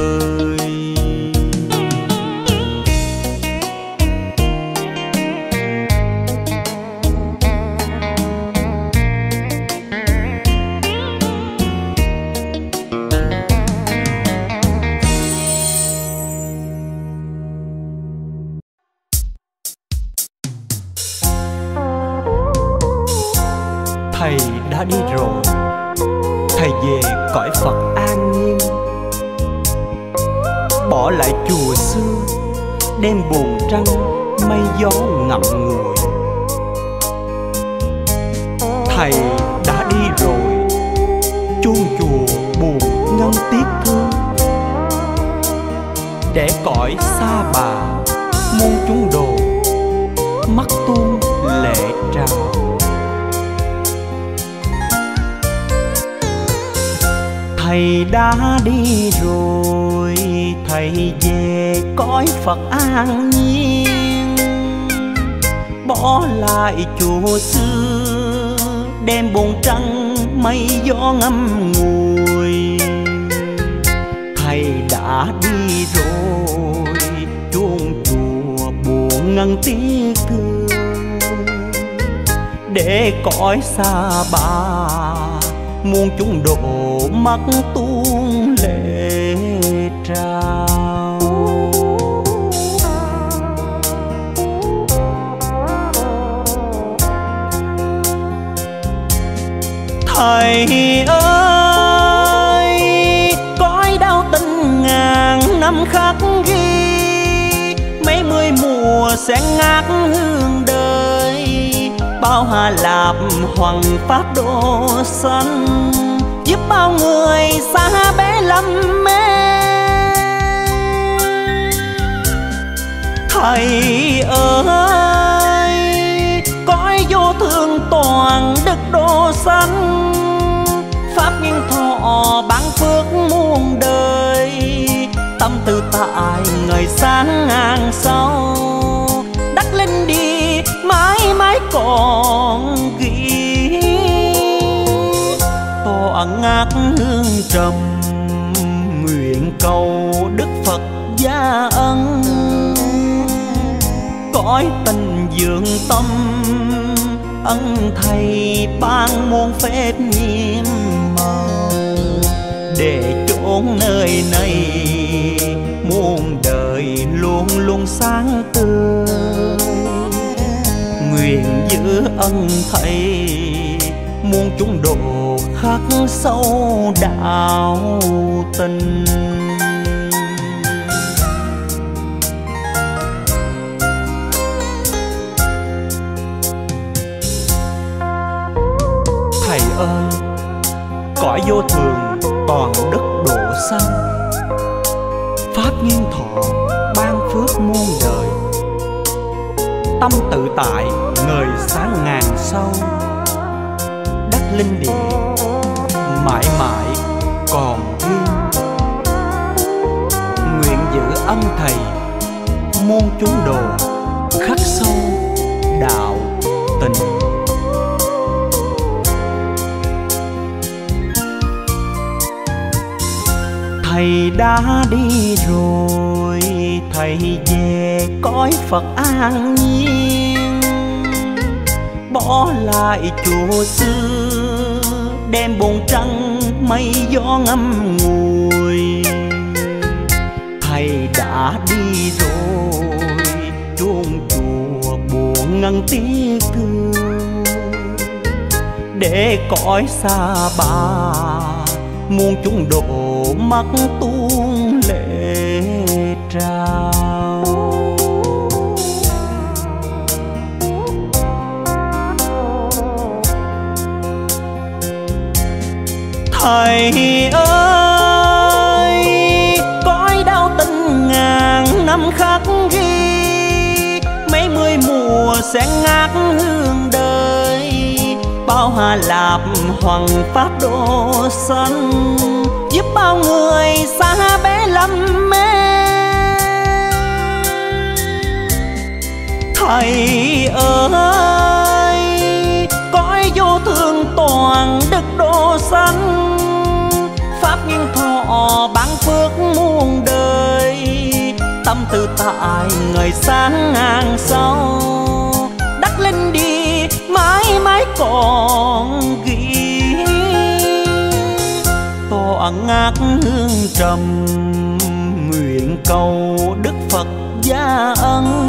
Thầy đã đi rồi, thầy về cõi Phật an nhiên, bỏ lại chùa xưa đêm buồn trăng mây gió ngậm ngùi. Thầy đã đi rồi, chuông chùa buồn ngân tiếc thương, để cõi xa bà muôn chúng đồ mắt tuôn lệ trào. Thầy đã đi rồi, thầy về cõi Phật an nhiên, bỏ lại chùa xưa đêm buồn trăng mây gió ngâm ngùi. Thầy đã đi rồi, chuông chùa buồn ngân tiếc thương, để cõi xa bà muôn chúng độ mắt tuôn lệ trào. Thầy ơi, cõi năm khắc ghi, mấy mươi mùa sẽ ngát hương đời. Bao Hà Lạp hoàng pháp độ sanh, giúp bao người xa bé lắm mê. Thầy ơi, cõi vô thường toàn đức độ sanh, pháp nhân thọ ban phước muôn đời. Tâm tự tại người sáng ngang sau, đắc linh đi mãi mãi còn ghi. Tọa ngát hương trầm, nguyện cầu Đức Phật gia ân. Cõi tình dưỡng tâm, ân thầy ban muôn phép nhiệm màu, để chốn nơi này muôn đời luôn luôn sáng tươi. Nguyện giữ ân thầy muôn chúng độ khắc sâu đạo tình. Thầy ơi, cõi vô thường toàn đất độ sanh, pháp nhiên thọ ban phước muôn đời. Tâm tự tại ngời sáng ngàn sâu, đắc linh địa mãi mãi còn ghi. Nguyện giữ ân thầy muôn chúng đồ khắc sâu đạo tình. Thầy đã đi rồi, thầy về cõi Phật an nhiên, bỏ lại chùa xưa đem bồn trăng mây gió ngâm ngùi. Thầy đã đi rồi, chuông chùa buồn ngân tiếc thương, để cõi xa bà muôn chúng độ mắt tuôn lệ trao. Thầy ơi, cõi đau tình ngàn năm khắc ghi, mấy mươi mùa sẽ ngát hương đời. Bao Hà Lạp hoàng pháp độ sanh, giúp bao người xa bé lắm mê. Thầy ơi, cõi vô thường toàn đức độ sanh, pháp nhân thọ ban phước muôn đời. Tâm tự tại người sáng ngang sau, đắc linh đi mãi mãi còn ghi. Tọa ngát hương trầm, nguyện cầu Đức Phật gia ân.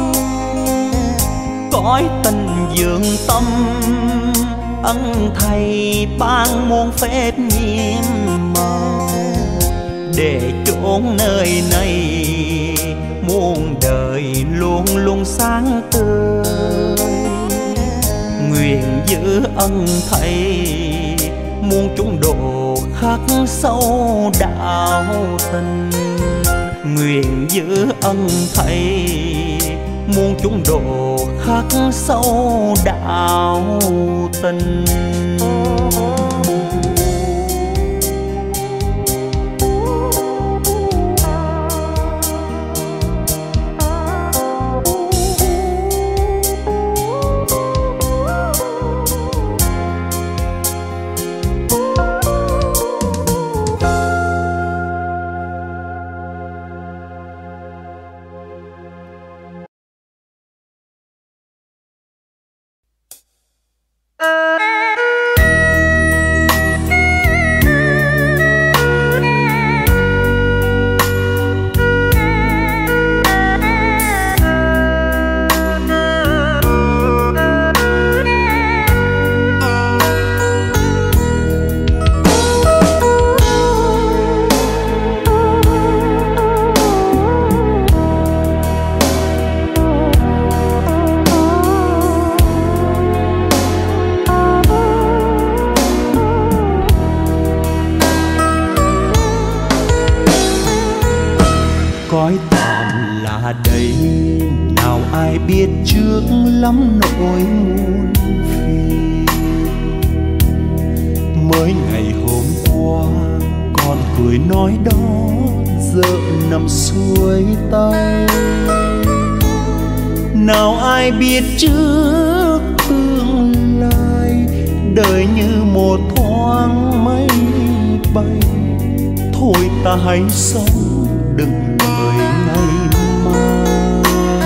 Cõi tình dưỡng tâm, ân thầy ban muôn phép nhiệm màu, để chốn nơi này muôn đời luôn luôn sáng tươi. Nguyện giữ ân thầy muôn chúng độ khắc sâu đạo tình. Nguyện giữ ân thầy muôn chúng độ khắc sâu đạo tình. cõi tạm là đây, nào ai biết trước lắm nỗi muôn phiền. Mới ngày hôm qua còn cười nói đó, giờ nằm xuôi tay. Nào ai biết trước tương lai, đời như một thoáng mây bay. Thôi ta hãy sống đừng đợi ngày mai.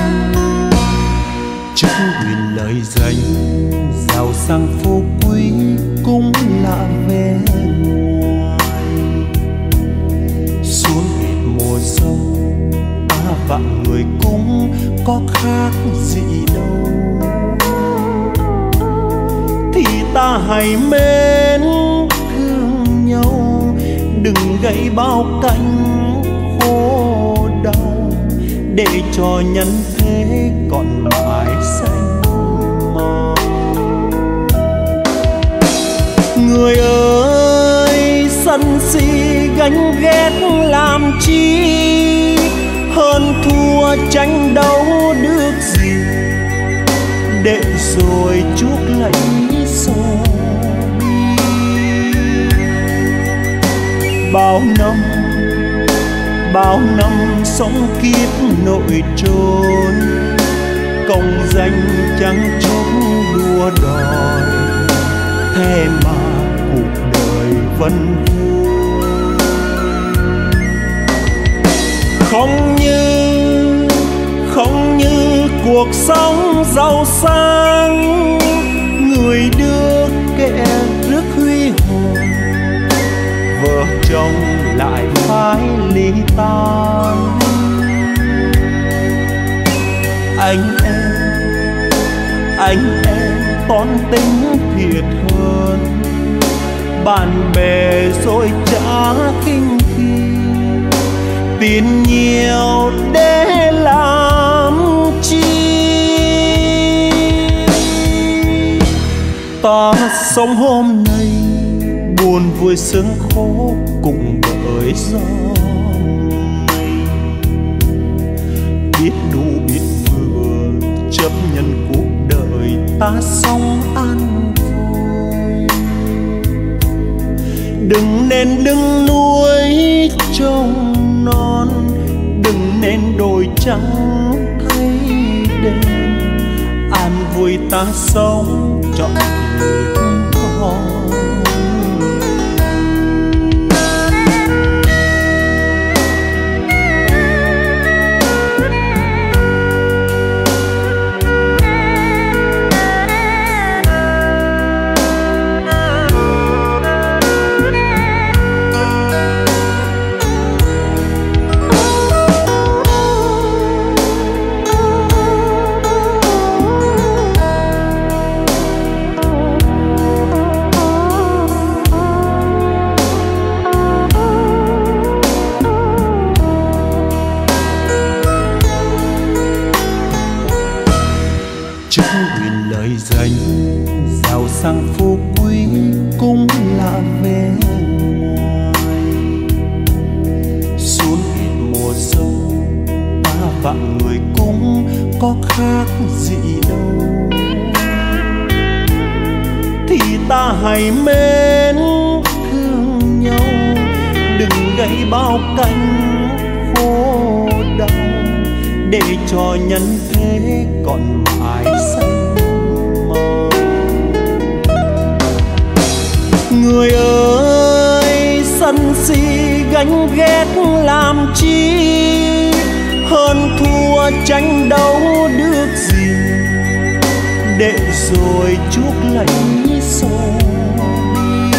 Chúc nguyện lời dành giàu sang phú quý cũng là vẻ ngoài. Xuống hết mùa dâu ta vạn người cũng có khác gì đâu. Thì ta hãy mến thương nhau, đừng gây bao cánh khổ đau, để cho nhân thế còn mãi xanh màu. Người ơi sân si ganh ghét làm chi, hơn thua tranh đấu được gì, để rồi chuốc lấy xô bi. Bao năm sống kiếp nội trốn, công danh chẳng chốc đua đòi, thế mà cuộc đời vẫn vui. Không như cuộc sống giàu sang, người đưa kẻ rước huy hoàng, vợ chồng lại phải ly tan. Anh em toan tính thiệt hơn, bạn bè rồi chả kinh khi, tiền nhiều để làm chi. Ta sống hôm nay buồn vui sướng khổ cùng bởi gió mây. Biết đủ biết vừa chấp nhận cuộc đời ta sống an vui. Đừng nên đứng nuôi trông non, đừng nên đổi trắng thay đêm. An vui ta sống trọn kiếp con. Chúc nguyện lời dành giàu sang phú quý cũng là vẻ ngoài. Xuống hết mùa dâu ta vạn người cũng có khác gì đâu. Thì ta hãy mến thương nhau, đừng gây bao cánh khổ đau, để cho nhân thế còn mãi xanh màu. Người ơi sân si ganh ghét làm chi, hơn thua tranh đấu được gì, để rồi chuốc lấy xô bi.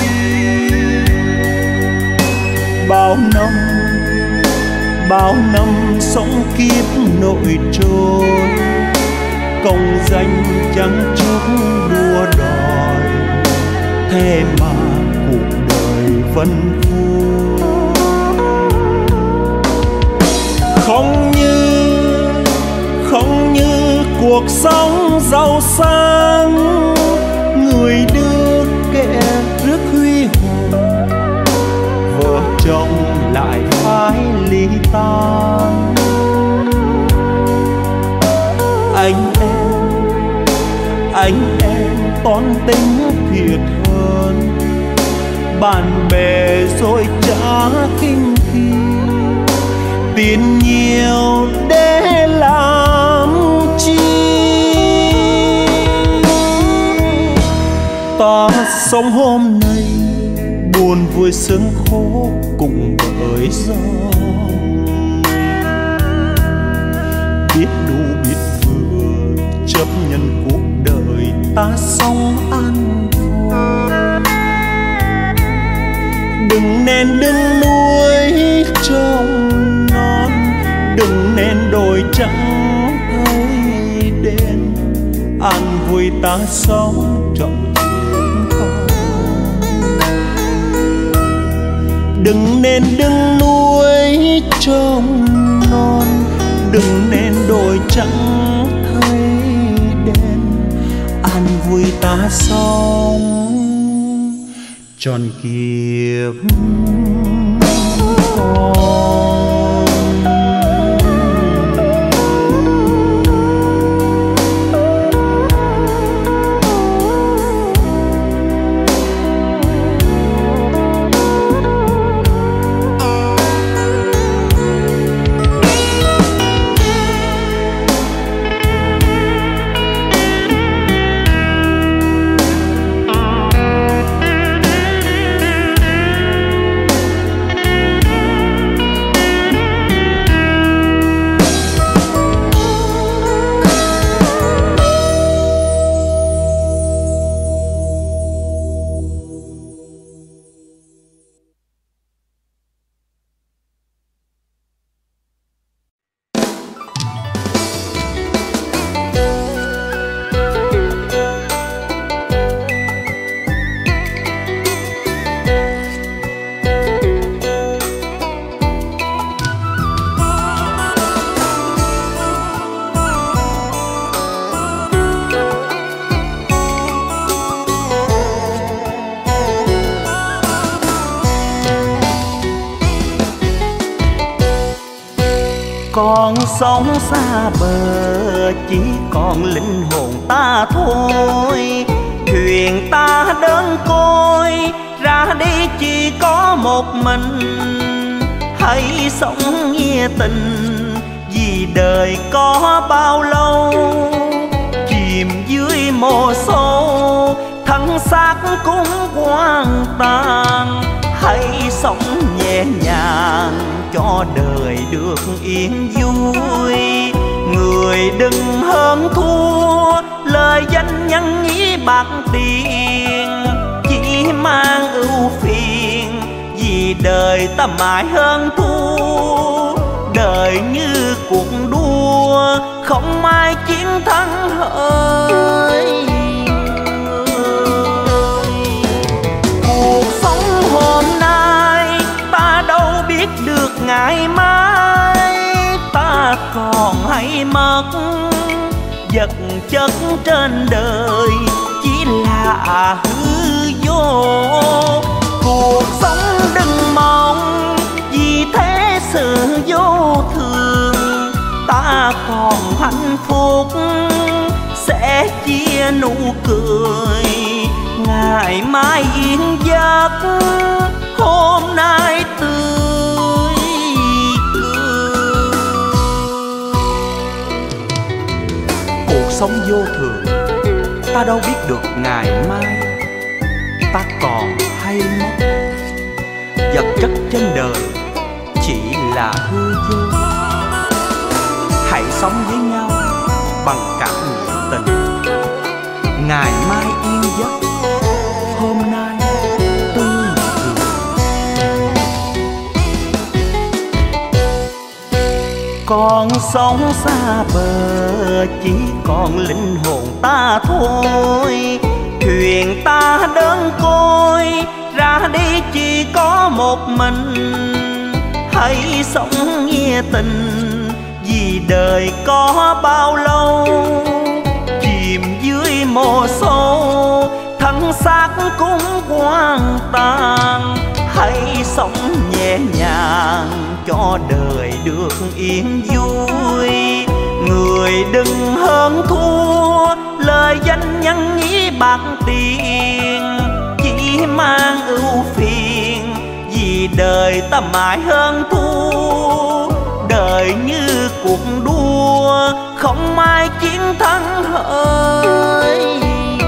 Bao năm sống kiếp nội trốn, công danh chẳng chốc đua đòi, thế mà cuộc đời vẫn vui. Không như cuộc sống giàu sang, người đưa kẻ rước huy hoàng, vợ chồng lại phải ly tan. anh em toan tính thiệt hơn. Bạn bè rồi chả kinh khi tiền nhiều để làm chi. Ta sống hôm nay buồn vui sướng khổ cùng bởi gió. Biết đủ biết vừa chấp nhận cuộc đời ta sống an vui. Đừng nên đứng nuối trong non, đừng nên đồi trắng thấy đen. An vui ta sống trong thiên con. Đừng nên đứng nuối trong non, đừng nên đồi trắng thấy đen. An vui ta sống tròn kiếp Con sóng xa bờ chỉ còn linh hồn ta thôi. Thuyền ta đơn côi ra đi chỉ có một mình. Hãy sống nghĩa tình vì đời có bao lâu. Chìm dưới mồ sâu thân xác cũng hoang tàn. Hãy sống nhẹ nhàng cho đời được yên vui. Người đừng hơn thua lời danh nhân ý bạc tiền. Chỉ mang ưu phiền vì đời ta mãi hơn thua. Đời như cuộc đua không ai chiến thắng hỡi. Cuộc sống hôm nay ta đâu biết được ngày mai. Ta còn hay mất vật chất trên đời chỉ là hư vô. Cuộc sống đừng mong vì thế sự vô thường. Ta còn hạnh phúc sẽ chia nụ cười. Ngày mai yên giấc hôm nay tươi cười. Cuộc sống vô thường ta đâu biết được ngày mai. Ta còn hay mất vật chất trên đời chỉ là hư vô. Hãy sống với nhau bằng cảm nghĩa tình. Ngày mai yên giấc hôm nay tươi cười. Con sóng xa bờ chỉ còn linh hồn ta thôi. Thuyền ta đơn côi ra đi chỉ có một mình. Hãy sống nghĩa tình vì đời có bao lâu. Chìm dưới mồ sâu thân xác cũng hoang tàn. Hãy sống nhẹ nhàng cho đời được yên vui. Người đừng hơn thua lời danh nhân nghĩ bạc tiền, chỉ mang ưu phiền vì đời ta mãi hơn thua. Đời như cuộc đua không ai chiến thắng hỡi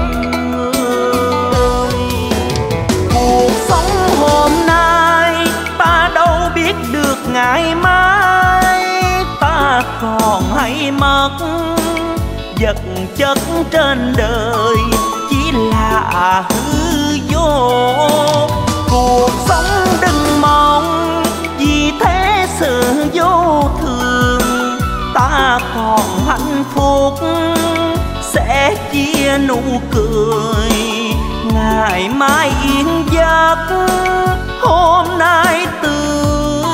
người. Cuộc sống hôm nay ta đâu biết được ngày mai, ta còn hay mất vật chất trên đời chỉ là hư vô. Cuộc sống đừng mong vì thế sự vô thường, ta còn hạnh phúc sẽ chia nụ cười. Ngày mai yên giấc, hôm nay tươi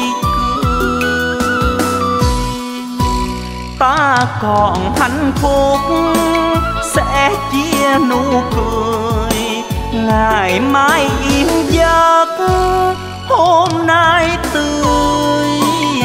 cười. Ta còn hạnh phúc sẽ chia nụ cười. Ngày mai yên giấc, hôm nay tươi cười.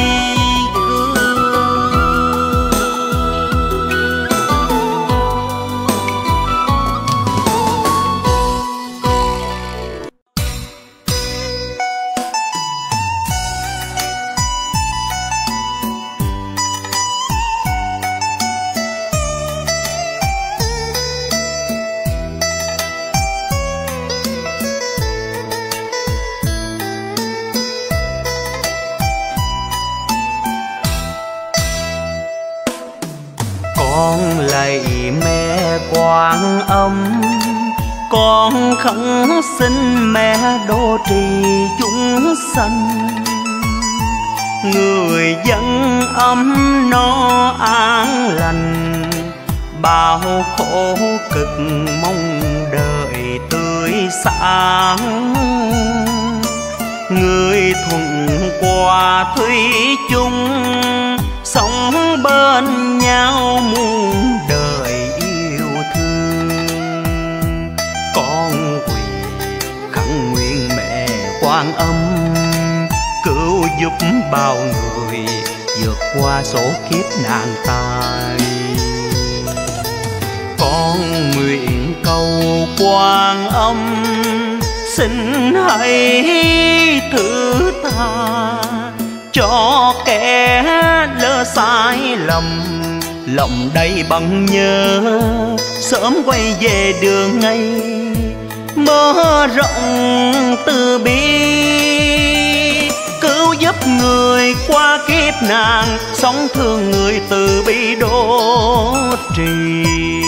Con lạy mẹ Quan Âm, con khẩn xin mẹ độ trì chúng sanh. Người dân ấm no an lành, bao khổ cực mong đời tươi sáng. Người thuận qua thủy chung, sống bên nhau muôn đời yêu thương. Con quỳ khẩn nguyện mẹ Quan Âm, cứu giúp bao người vượt qua số kiếp nạn tai. Con nguyện cầu Quan Âm, xin hãy thứ tha cho kẻ lỡ sai lầm. Lòng đầy bằng nhớ sớm quay về đường ngay, mở rộng từ bi cứu giúp người qua kiếp nạn, sống thương người từ bi độ trì.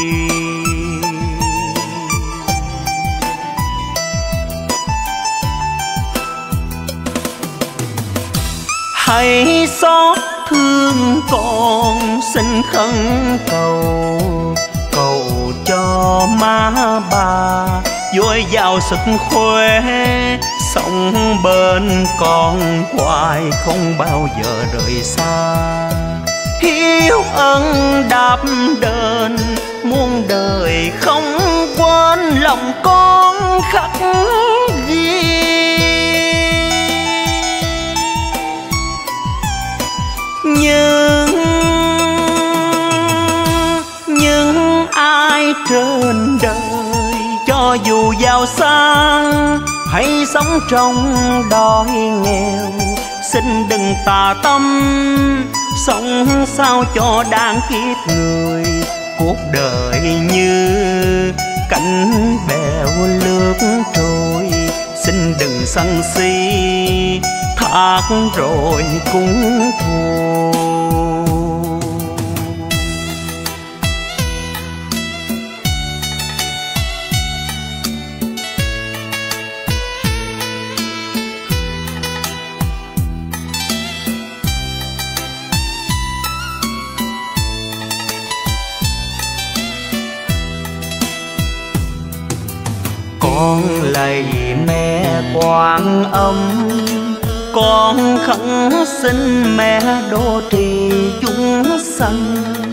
Hãy xót thương con xin khẩn cầu, cầu cho má bà dồi dào sức khỏe, sống bên con hoài không bao giờ rời xa. Hiếu ân đáp đền muôn đời không quên lòng con khắc ghi. Nhưng ai trên đời cho dù giàu sang hay sống trong đói nghèo, xin đừng tà tâm sống sao cho đáng kiếp người. Cuộc đời như cánh bèo lướt trôi, xin đừng sân si thác rồi cũng thua. Con lạy mẹ Quan Âm, con khẩn xin mẹ độ trì chúng sanh.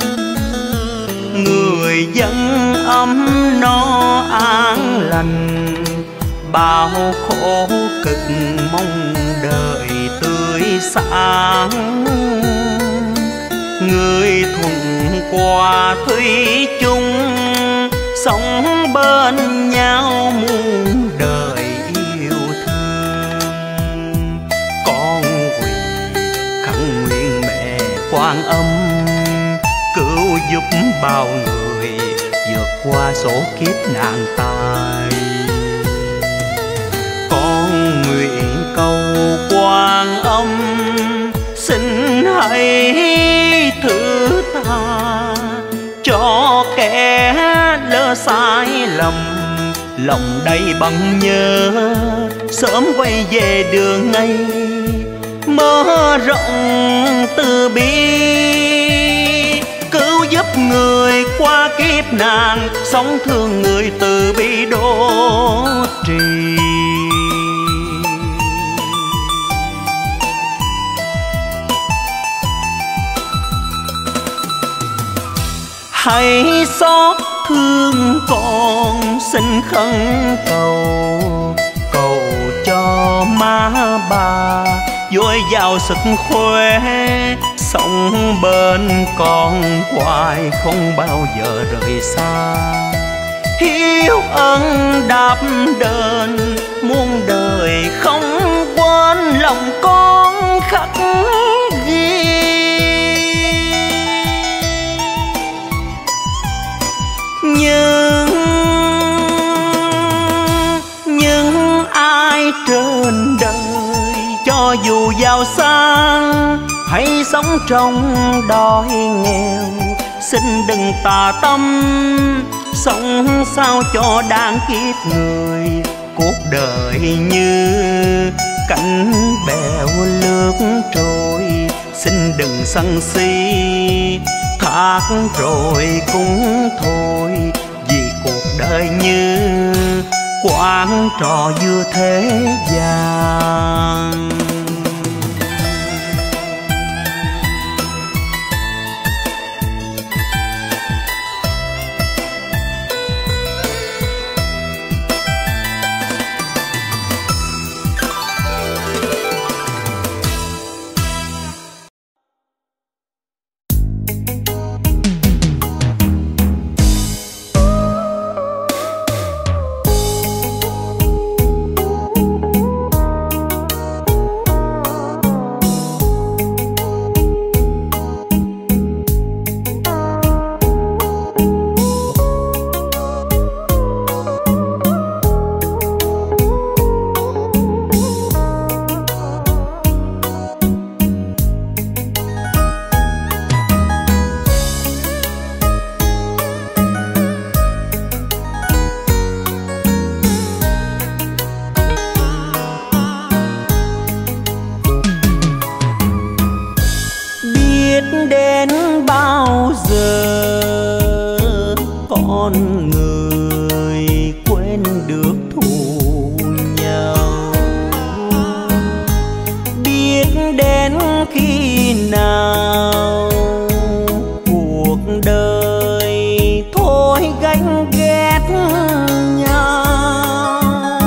Người dân ấm no an lành, bao khổ cực mong đời tươi sáng. người thuận qua thủy chung, sống bên nhau muôn đời yêu thương. Con quỳ khẩn nguyện mẹ Quan Âm cứu giúp bao người vượt qua số kiếp nạn tai. Con nguyện cầu Quan Âm xin hãy thứ tha cho kẻ lỡ sai lầm, lòng đầy bằng nhớ sớm quay về đường ngay, mở rộng từ bi cứu giúp người qua kiếp nạn, sống thương người từ bi đô trì. Hãy xót thương con xin khấn cầu, cầu cho má bà dồi dào sức khỏe, sống bên con hoài không bao giờ rời xa. Hiếu ân đáp đền muôn đời không quên, lòng con khắc ghi. Nhưng ai trên đời cho dù giàu sang hay sống trong đói nghèo, xin đừng tà tâm sống sao cho đáng kiếp người. Cuộc đời như cánh bèo lướt trôi, xin đừng sân si thác rồi cũng thôi, vì cuộc đời như quán trò vừa thế gian. con người quên được thù nhau, biết đến khi nào cuộc đời thôi gánh ghét nhau.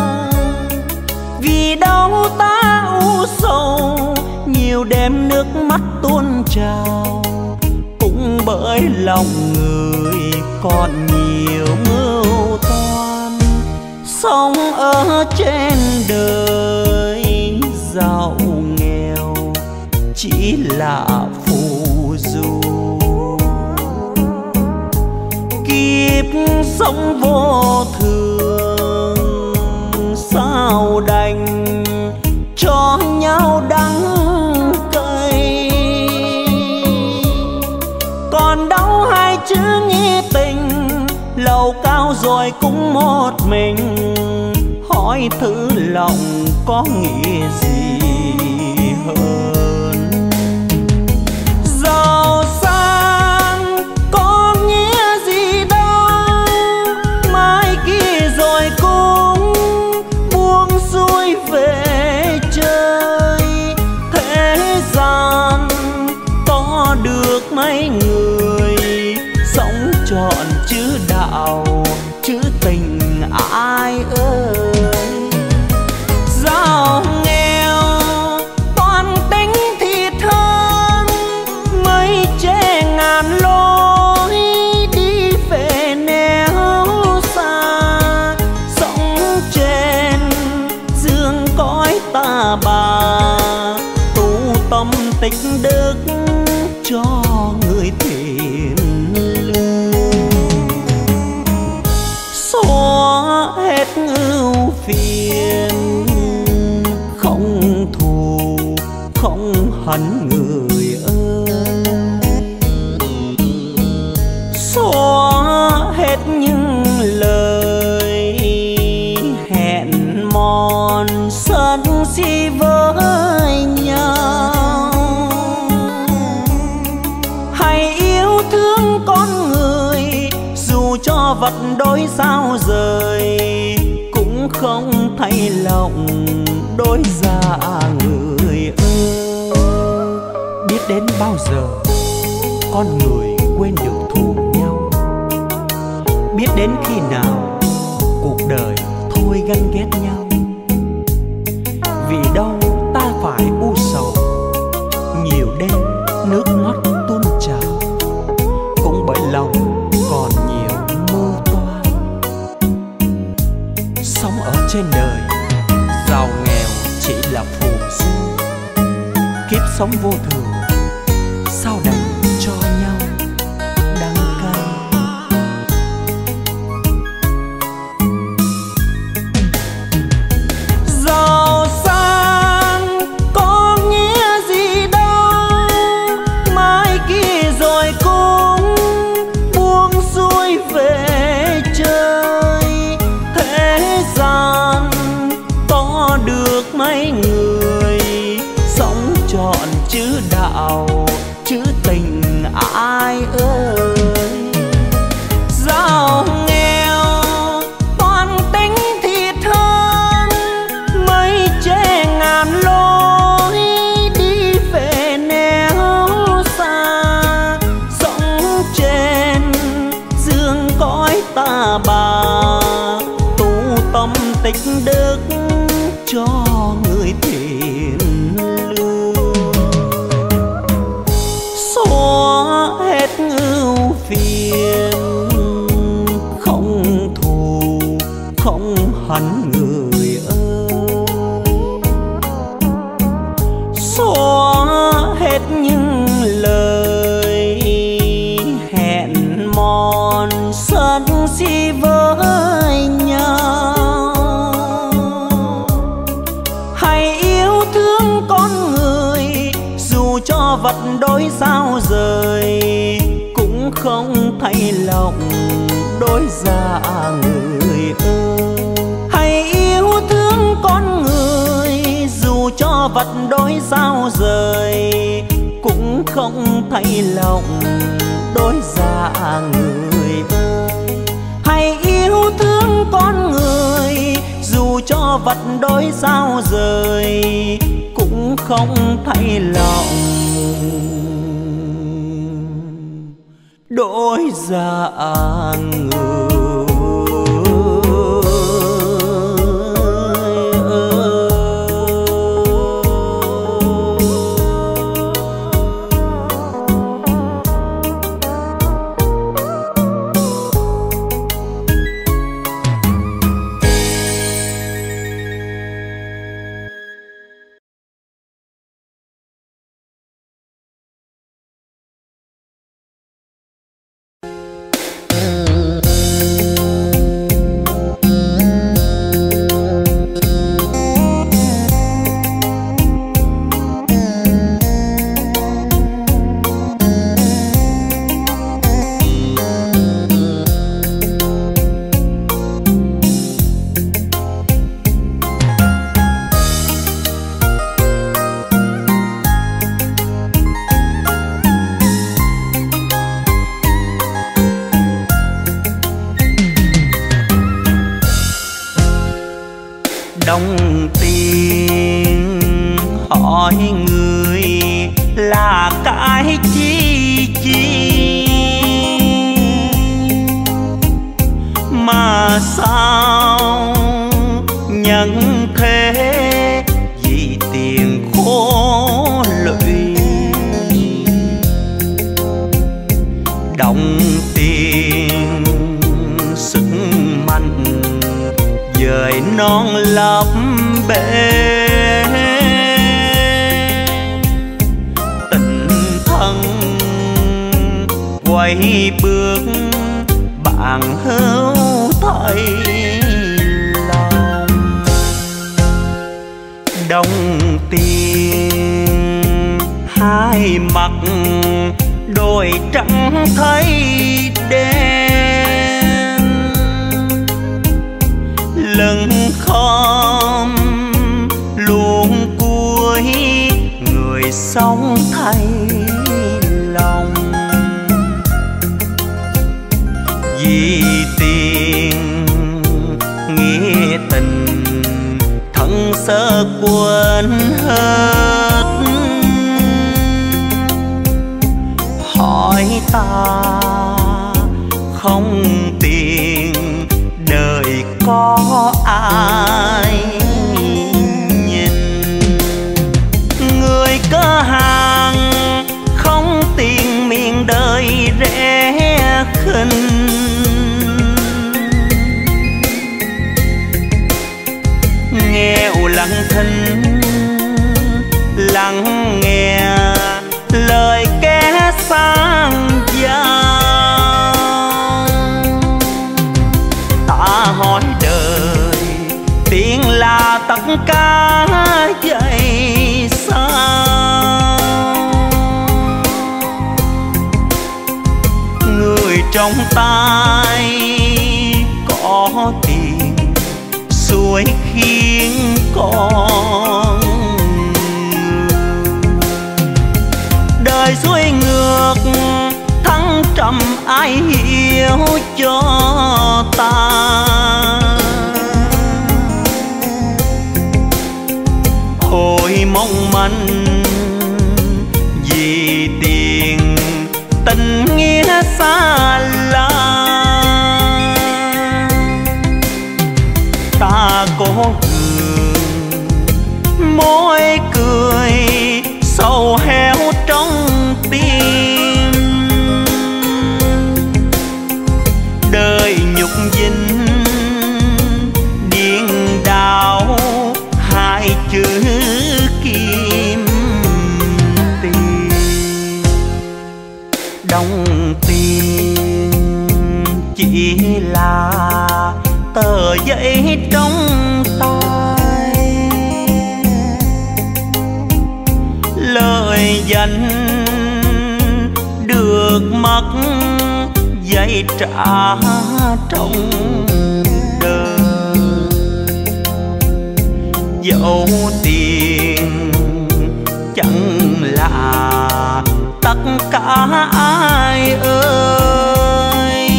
Vì đâu ta u sầu nhiều đêm nước mắt tuôn trào, cũng bởi lòng người còn nhiều mưu toan. Sống ở trên đời giàu nghèo chỉ là phù du, kiếp sống vô thường sao đành cho nhau đắng cay. Còn đâu hai chữ nghĩa tình, lầu cao rồi cũng một mình, hỏi thử lòng có nghĩa gì hơn. Giàu sang có nghĩa gì đâu, mai kia rồi cũng buông xuôi về chơi. Thế gian có được mấy người sống trọn chữ đạo chữ tình ai ơi. Giàu nghèo toàn tình cho người thiện lương. Xóa hết ưu phiền, không thù không hận người ơi. Xóa hết những lời hẹn mòn sân si với nhau. Hãy yêu thương con người, dù cho vật đôi sao rời, cũng không thay lòng đôi dạ người ơi. Biết đến bao giờ con người quên được thù nhau, biết đến khi nào cuộc đời thôi ganh ghét nhau. Vì đâu ta phải u sầu, nhiều đêm nước mắt tuôn trào, cũng bởi lòng còn nhiều mưu toan. Sống ở trên đời, giàu nghèo chỉ là phù du, kiếp sống vô thường sao đành cho nhau đắng cay. Giàu sang có nghĩa gì đâu, mai kia rồi cũng buông xuôi về chơi. Thế gian có được mấy người sống trọn chữ đạo chữ tình ai ơi. Giàu nghèo toàn tính thiệt hơn, mấy chê ngàn lối đi về nẻo xa. Sống trên dương cõi ta bà, tu tâm tích đức cho người thiện lương. Xóa hết ưu phiền, không thù không hận người ơi. Xóa hết những lời hẹn mòn sân si với nhau. Hãy yêu thương con người, dù cho vật đôi sao rời, cũng không thay lòng đôi dạ người ơi. Hãy yêu thương con người, dù cho vật đôi sao rời, cũng không thay lòng đôi dạ người ơi. Hãy yêu thương con người, dù cho vật đôi sao rời, cũng không thay lòng đôi dạ người. Đồng tiền hỏi người là cái chi mà sao nhận thế vì tiền khổ lụy. Đồng tiền sức mạnh dời non lấp bể, tình thân mấy bước bạn hữu thấy lòng. Đồng tiền hai mặt đôi trắng thấy đen, lưng khom luôn cuối người sống thay lòng. Vì tiền nghĩa tình thân sơ quên hết, hỏi ta không tiền đời có ai nhìn. Người cơ hàng không tiền miền đời rẻ khinh, nghèo lặng thinh lắng nghe lời kẻ sang giàu. Ta hỏi đời tiền là tất cả vậy sao? Người trong tay có tiền suối khiến con đời xuôi ngược thăng trầm, ai hiểu cho ta. Hồi mong manh vì tiền tình nghĩa xa lạ, ta cố gượng môi cười sầu héo trong tim. Đời nhục dinh điên đảo hai chữ kim tiền. Đồng tiền chỉ là tờ giấy trong tay, lời danh được mất giấy trả trong đời. Dẫu tiền chẳng là tất cả ai ơi,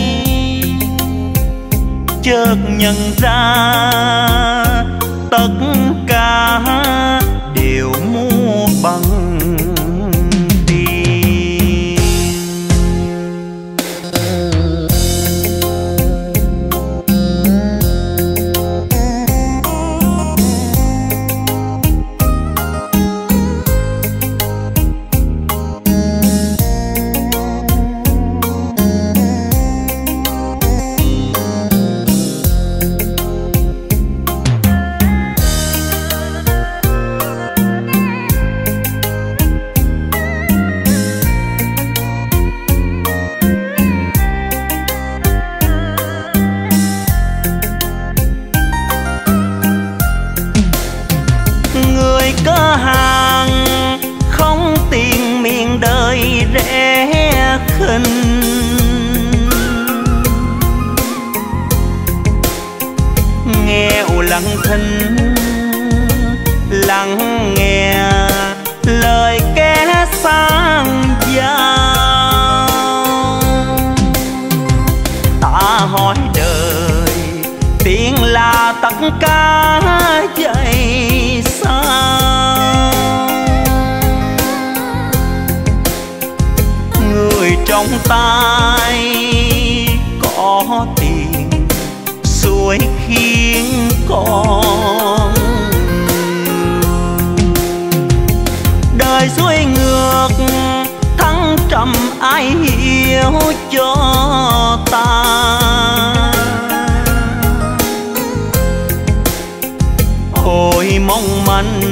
chợt nhận ra tất cả đều mua bằng tiền. Cơ hàng không tiền miền đời rẻ khinh, nghèo lặng thinh lắng nghe lời kẻ sang giàu. Ta hỏi đời tiền là tất cả vậy sao? Người trong tay có tiền suối khiến con đời xuôi ngược thăng trầm, ai hiểu cho ta. Hồi mong manh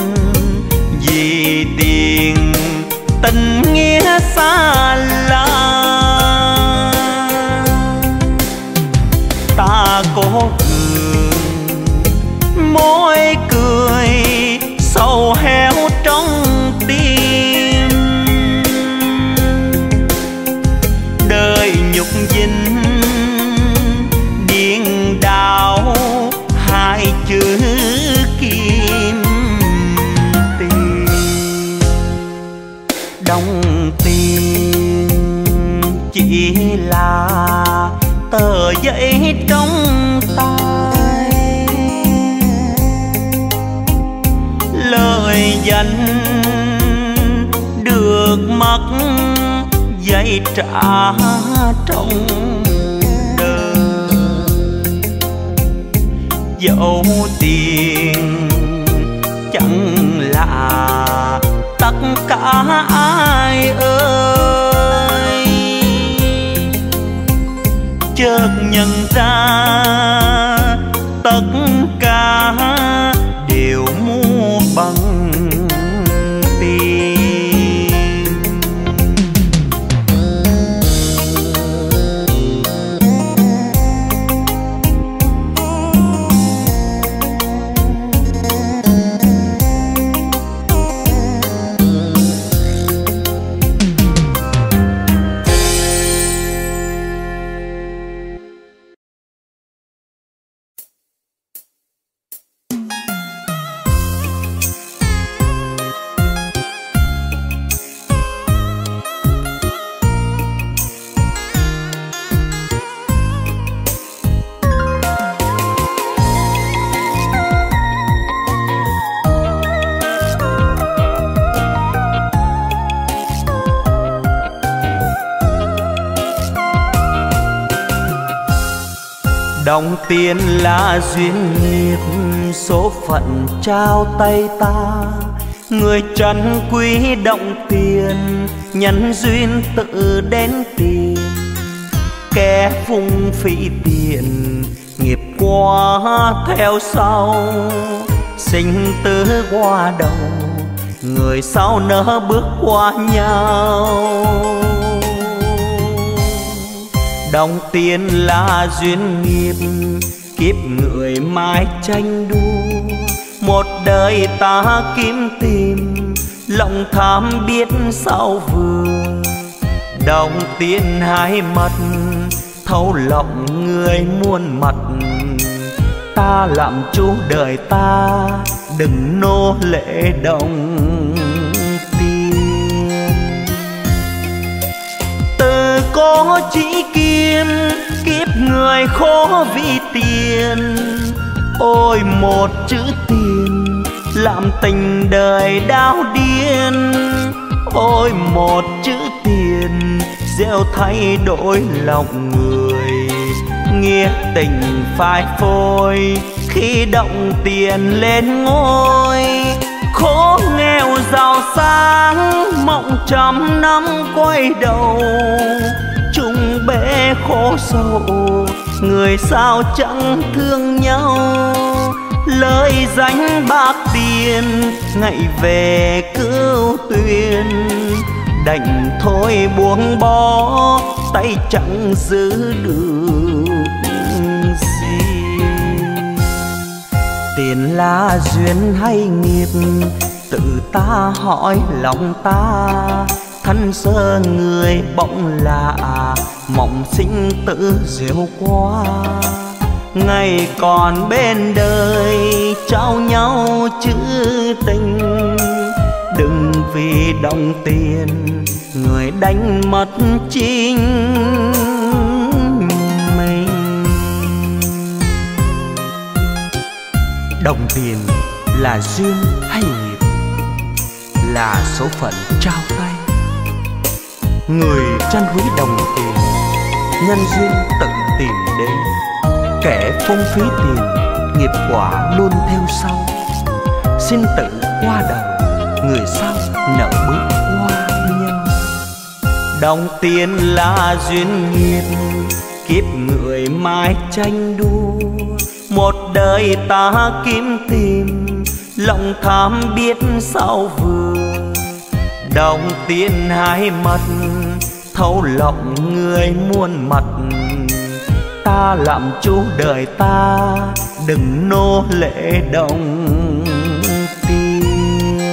vì tiền tình nghĩa xa lạ, anh được mắc dây trả trong đời. Dẫu tiền chẳng là tất cả ai ơi, chợt nhận ra tất cả đều mua bằng tiền. Đồng tiền là duyên nghiệp, số phận trao tay ta. Người trần quý động tiền, nhân duyên tự đến tiền. Kẻ phung phí tiền, nghiệp qua theo sau. Sinh tử qua đầu, người sau nỡ bước qua nhau. Đồng tiền là duyên nghiệp, kiếp người mãi tranh đua. Một đời ta kiếm tìm, lòng tham biết sao vừa. Đồng tiền hai mặt, thấu lòng người muôn mặt. Ta làm chủ đời ta, đừng nô lệ đồng tiền. Từ có chỉ kiếm, kiếp người khó vì tiền. Ôi một chữ tiền, làm tình đời đau điên. Ôi một chữ tiền, gieo thay đổi lòng người. Nghĩa tình phai phôi, khi động tiền lên ngôi. Khổ nghèo giàu sang, mộng trăm năm quay đầu. Chung bể khổ sầu, người sao chẳng thương nhau. Lời danh bạc tiền, ngày về cứu tuyên. Đành thôi buông bỏ, tay chẳng giữ được gì. Tiền là duyên hay nghiệp, tự ta hỏi lòng ta. Thân sơ người bỗng lạ, mộng sinh tử diệu quá. Ngày còn bên đời, trao nhau chữ tình. Đừng vì đồng tiền, người đánh mất chính mình. Đồng tiền là duyên hay nghiệp, là số phận trao tay. Người trân quý đồng tiền, nhân duyên tự tìm đến. Kẻ phung phí tiền, nghiệp quả luôn theo sau. Sinh tử qua đầu, người sau nợ bước qua nhau. Đồng tiền là duyên nghiệp, kiếp người mãi tranh đua. Một đời ta kiếm tìm, lòng tham biết sao vừa. Đồng tiền hai mặt, thấu lòng người muôn mặt. Ta làm chủ đời ta, đừng nô lệ đồng tiền.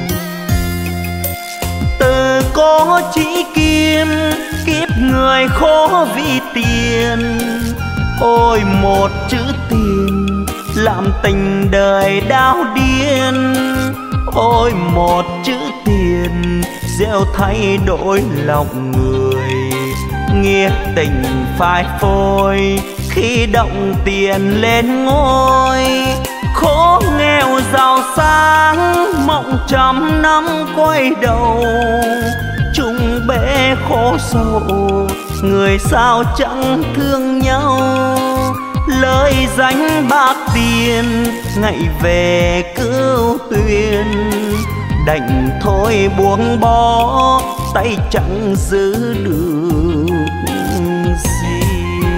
Từ có chỉ kiếm, kiếp người khó vì tiền. Ôi một chữ tiền, làm tình đời đau điên. Ôi một chữ tiền, gieo thay đổi lòng người. Nghĩa tình phai phôi, khi động tiền lên ngôi. Khổ nghèo giàu sang, mộng trăm năm quay đầu, chung bể khổ sầu, người sao chẳng thương nhau. Lời danh bạc tiền ngày về cứu tuyền, đành thôi buông bỏ tay chẳng giữ được gì.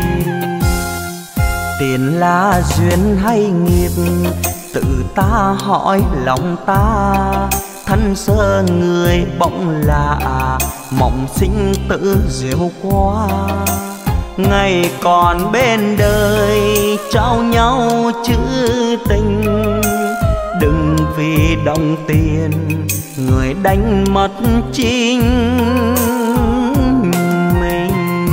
Tiền là duyên hay nghiệp, tự ta hỏi lòng ta. Thân sơ người bỗng lạ, mộng sinh tử diệu quá. Ngày còn bên đời trao nhau chữ tình, đừng vì đồng tiền người đánh mất chính mình.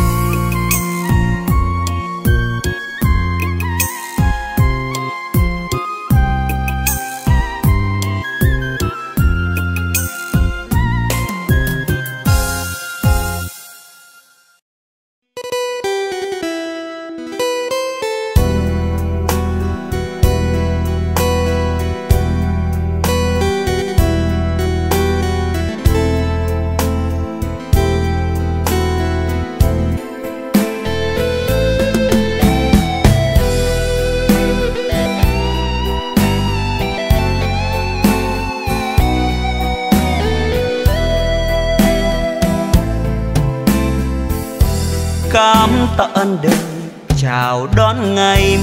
Cảm tận đời chào đón ngày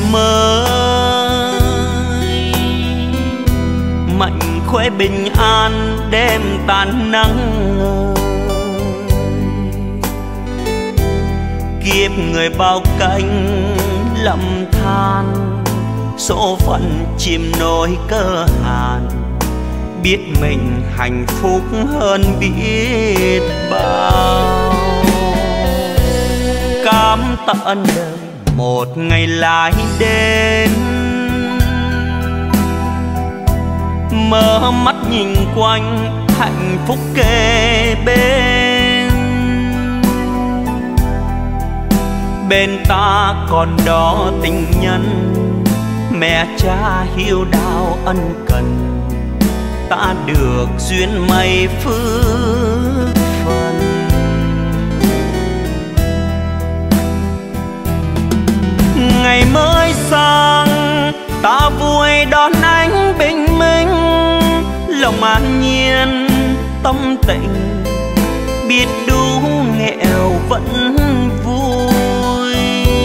mới, mạnh khỏe bình an đêm tàn nắng ngời. Kiếp người bao cánh lầm than, số phận chìm nổi cơ hàn. Biết mình hạnh phúc hơn biết bao. Cảm tận đời một ngày lại đến, mở mắt nhìn quanh hạnh phúc kề bên. Bên ta còn đó tình nhân, mẹ cha hiếu đạo ân cần. Ta được duyên may phước phần. Ngày mới sang ta vui đón ánh bình minh, lòng an nhiên tâm tịnh, biết đủ nghèo vẫn vui.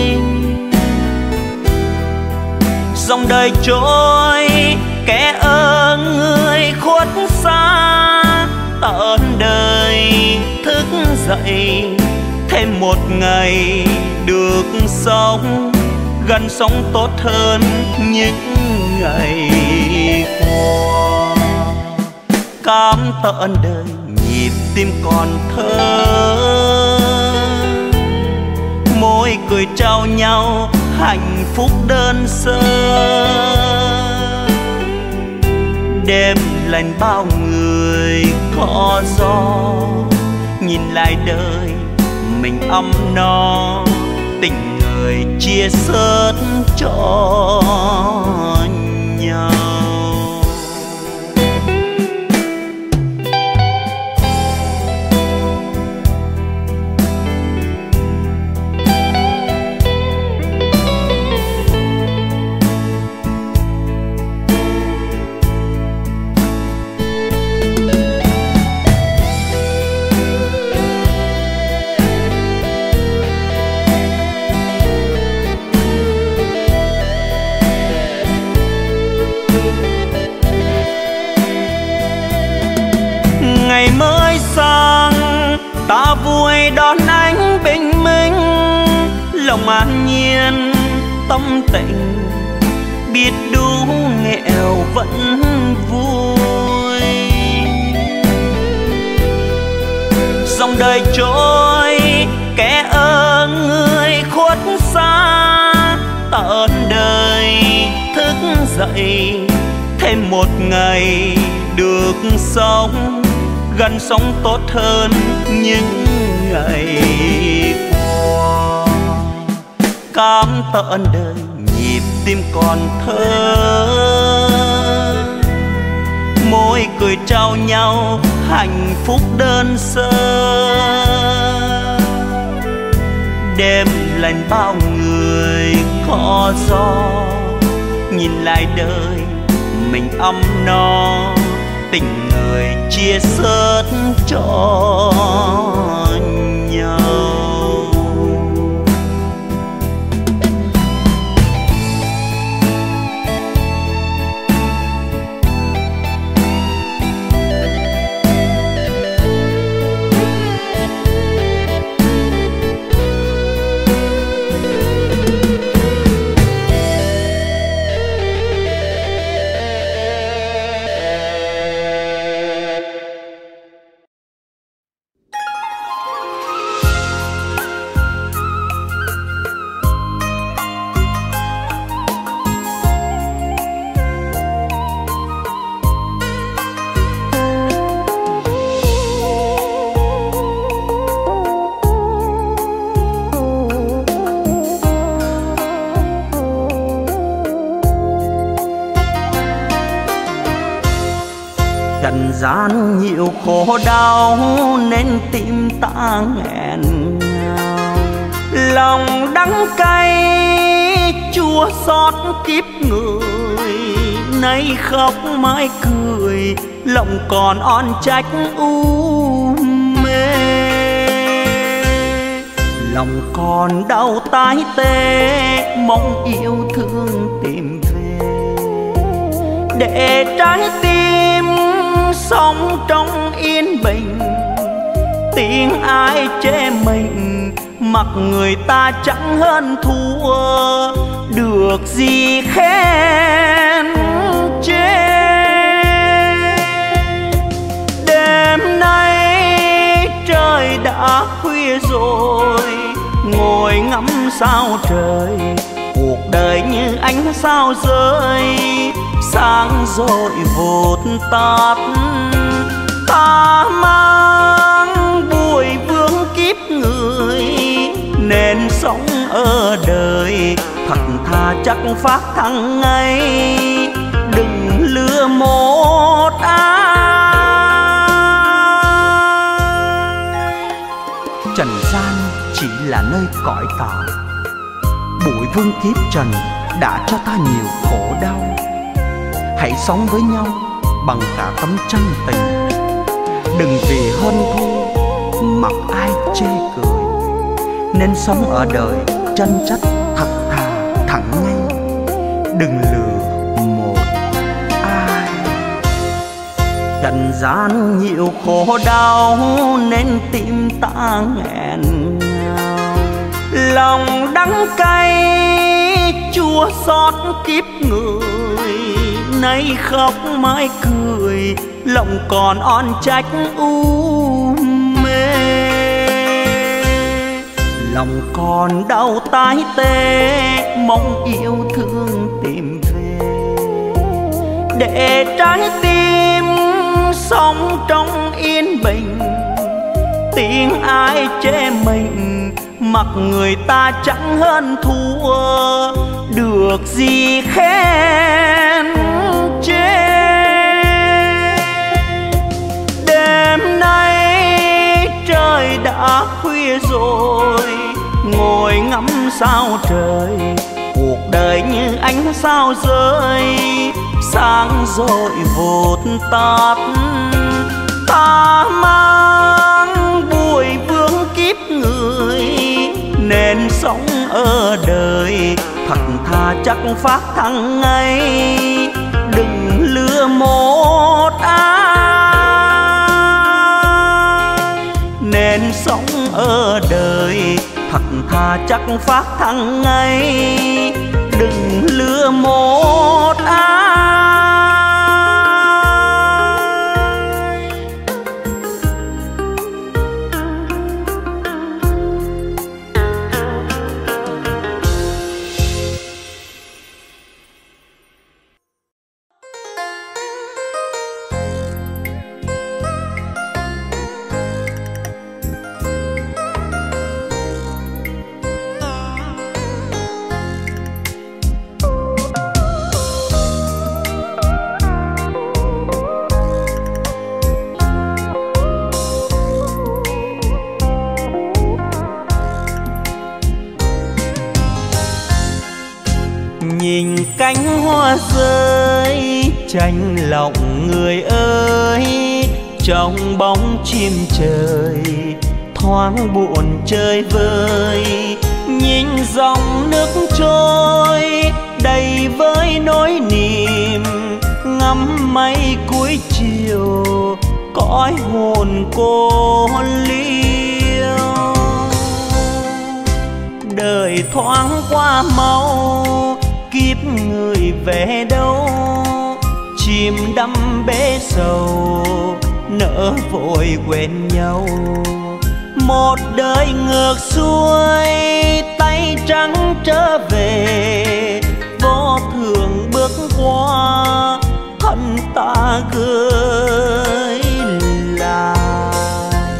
Dòng đời trôi kẻ ơn người khuất xa, tận đời thức dậy thêm một ngày được sống, gần sống tốt hơn những ngày qua. Cảm tận đời nhịp tim còn thơ, môi cười trao nhau hạnh phúc đơn sơ. Đêm lành bao người có gió, nhìn lại đời mình ấm no. Tình người chia sớt cho nhau. Ngày mới sang ta vui đón ánh bình minh, lòng an nhiên tâm tịnh, biết đủ nghèo vẫn vui. Dòng đời trôi kẻ ơn người khuất xa, tận đời thức dậy thêm một ngày được sống, gần sống tốt hơn những ngày qua. Cảm tận đời nhịp tim còn thơ, môi cười cười trao nhau hạnh phúc đơn sơ. Đêm lạnh bao người có gió, nhìn lại đời mình ấm no, tình người chia sớt cho nhau. Trần gian nhiều khổ đau nên tim ta nghẹn ngào, lòng đắng cay chua xót kiếp người, nay khóc mai cười lòng còn oan trách u mê. Lòng còn đau tái tê mong yêu thương tìm về, để trái tim sống trong yên bình. Tiếng ai chê mình mặc người ta chẳng hơn thua, được gì khen chê. Đêm nay trời đã khuya rồi, ngồi ngắm sao trời, cuộc đời như ánh sao rơi, sáng rồi vụt tắt. Ta mang bụi vương kiếp người, nên sống ở đời thật thà chắc phát thăng ngay, đừng lừa một ai. Trần gian chỉ là nơi cõi tạm, bụi vương kiếp trần đã cho ta nhiều khổ đau. Hãy sống với nhau bằng cả tấm chân tình, đừng vì hơn thua mặc ai chê cười, nên sống ở đời chân chất thật thà thẳng ngay, đừng lừa một ai. Trần gian nhiều khổ đau nên tim ta nghẹn ngào, lòng đắng cay chua xót kiếp người, nay khóc mai cười lòng còn oan trách u mê. Lòng còn đau tái tê mong yêu thương tìm về, để trái tim sống trong yên bình. Tiếng ai chê mình mặc người ta chẳng hơn thua, được gì khen chê. Đêm nay trời đã khuya rồi, ngồi ngắm sao trời, cuộc đời như ánh sao rơi, sáng rồi vụt tắt. Ta mang bụi vương kiếp người, nên sống ở đời thật thà chắc phát thăng ngay, đừng lừa một ai. Nên sống ở đời thật thà chắc phát thăng ngay, đừng lừa một ai. cánh hoa rơi chạnh lòng người ơi, trong bóng chim trời thoáng buồn chơi vơi. Nhìn dòng nước trôi đầy với nỗi niềm, ngắm mây cuối chiều cõi hồn cô liêu. Đời thoáng qua mau, kiếp người về đâu, chìm đắm bể sầu nỡ vội quên nhau. Một đời ngược xuôi tay trắng trở về, vô thường bước qua thân ta gửi lại.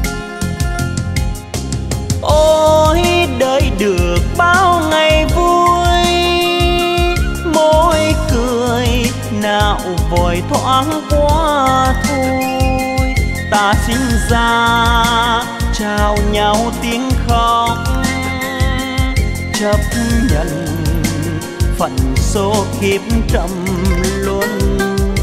Ôi đời được bao ngày vui, môi cười nào vội thoáng qua thôi. Ta sinh ra trao nhau tiếng khóc, chấp nhận phận số kiếp trầm luân.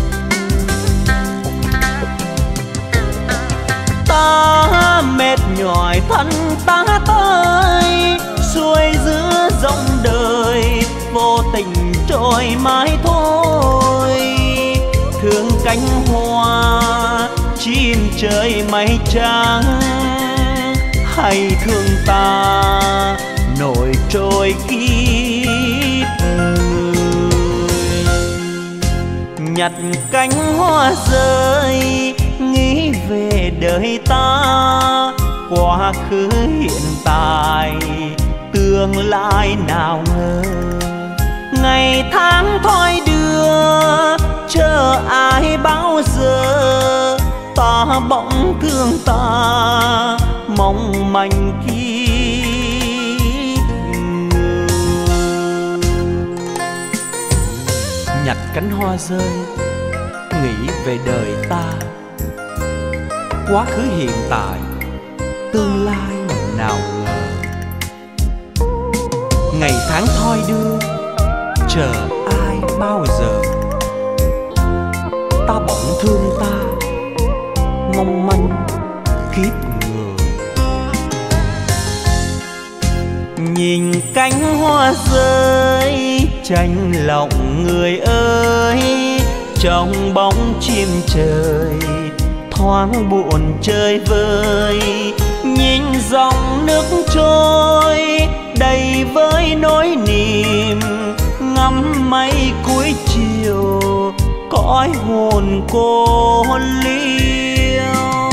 Ta mệt nhòi thân ta tới, xuôi giữa dòng đời vô tình trôi mãi thôi. Thương cánh hoa chim trời mây trắng, hay thương ta nổi trôi kiếp người. Nhặt cánh hoa rơi nghĩ về đời ta, quá khứ hiện tại tương lai nào ngờ. Ngày tháng thôi đưa chờ ai bao giờ, ta bỗng thương ta mong manh kiếp người. Nhặt cánh hoa rơi nghĩ về đời ta, quá khứ hiện tại tương lai nào ngờ. Ngày tháng thoi đưa chờ ai bao giờ, ta bỗng thương ta mong manh kiếp người. Nhìn cánh hoa rơi chạnh lòng người ơi, trong bóng chim trời thoáng buồn chơi vơi. Nhìn dòng nước trôi đầy với nỗi niềm, ngắm mây cuối chiều cõi hồn cô liêu.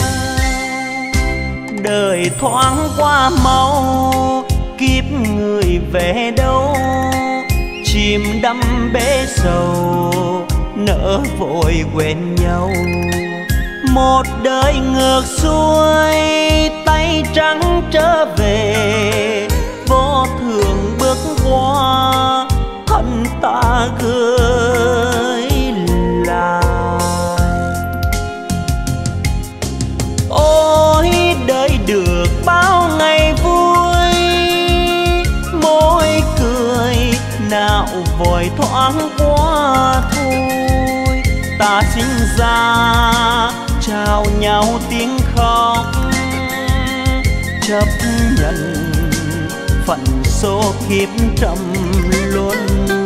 Đời thoáng qua mau, kiếp người về đâu, chìm đắm bể sầu nỡ vội quên nhau. Một đời ngược xuôi tay trắng trở về, vô thường bước qua thân ta gửi lại. Ôi đời được bao ngày vui, môi cười nào vội thoáng qua thôi. Ta sinh ra trao nhau tiếng khóc, chấp nhận phận số kiếp trầm luân.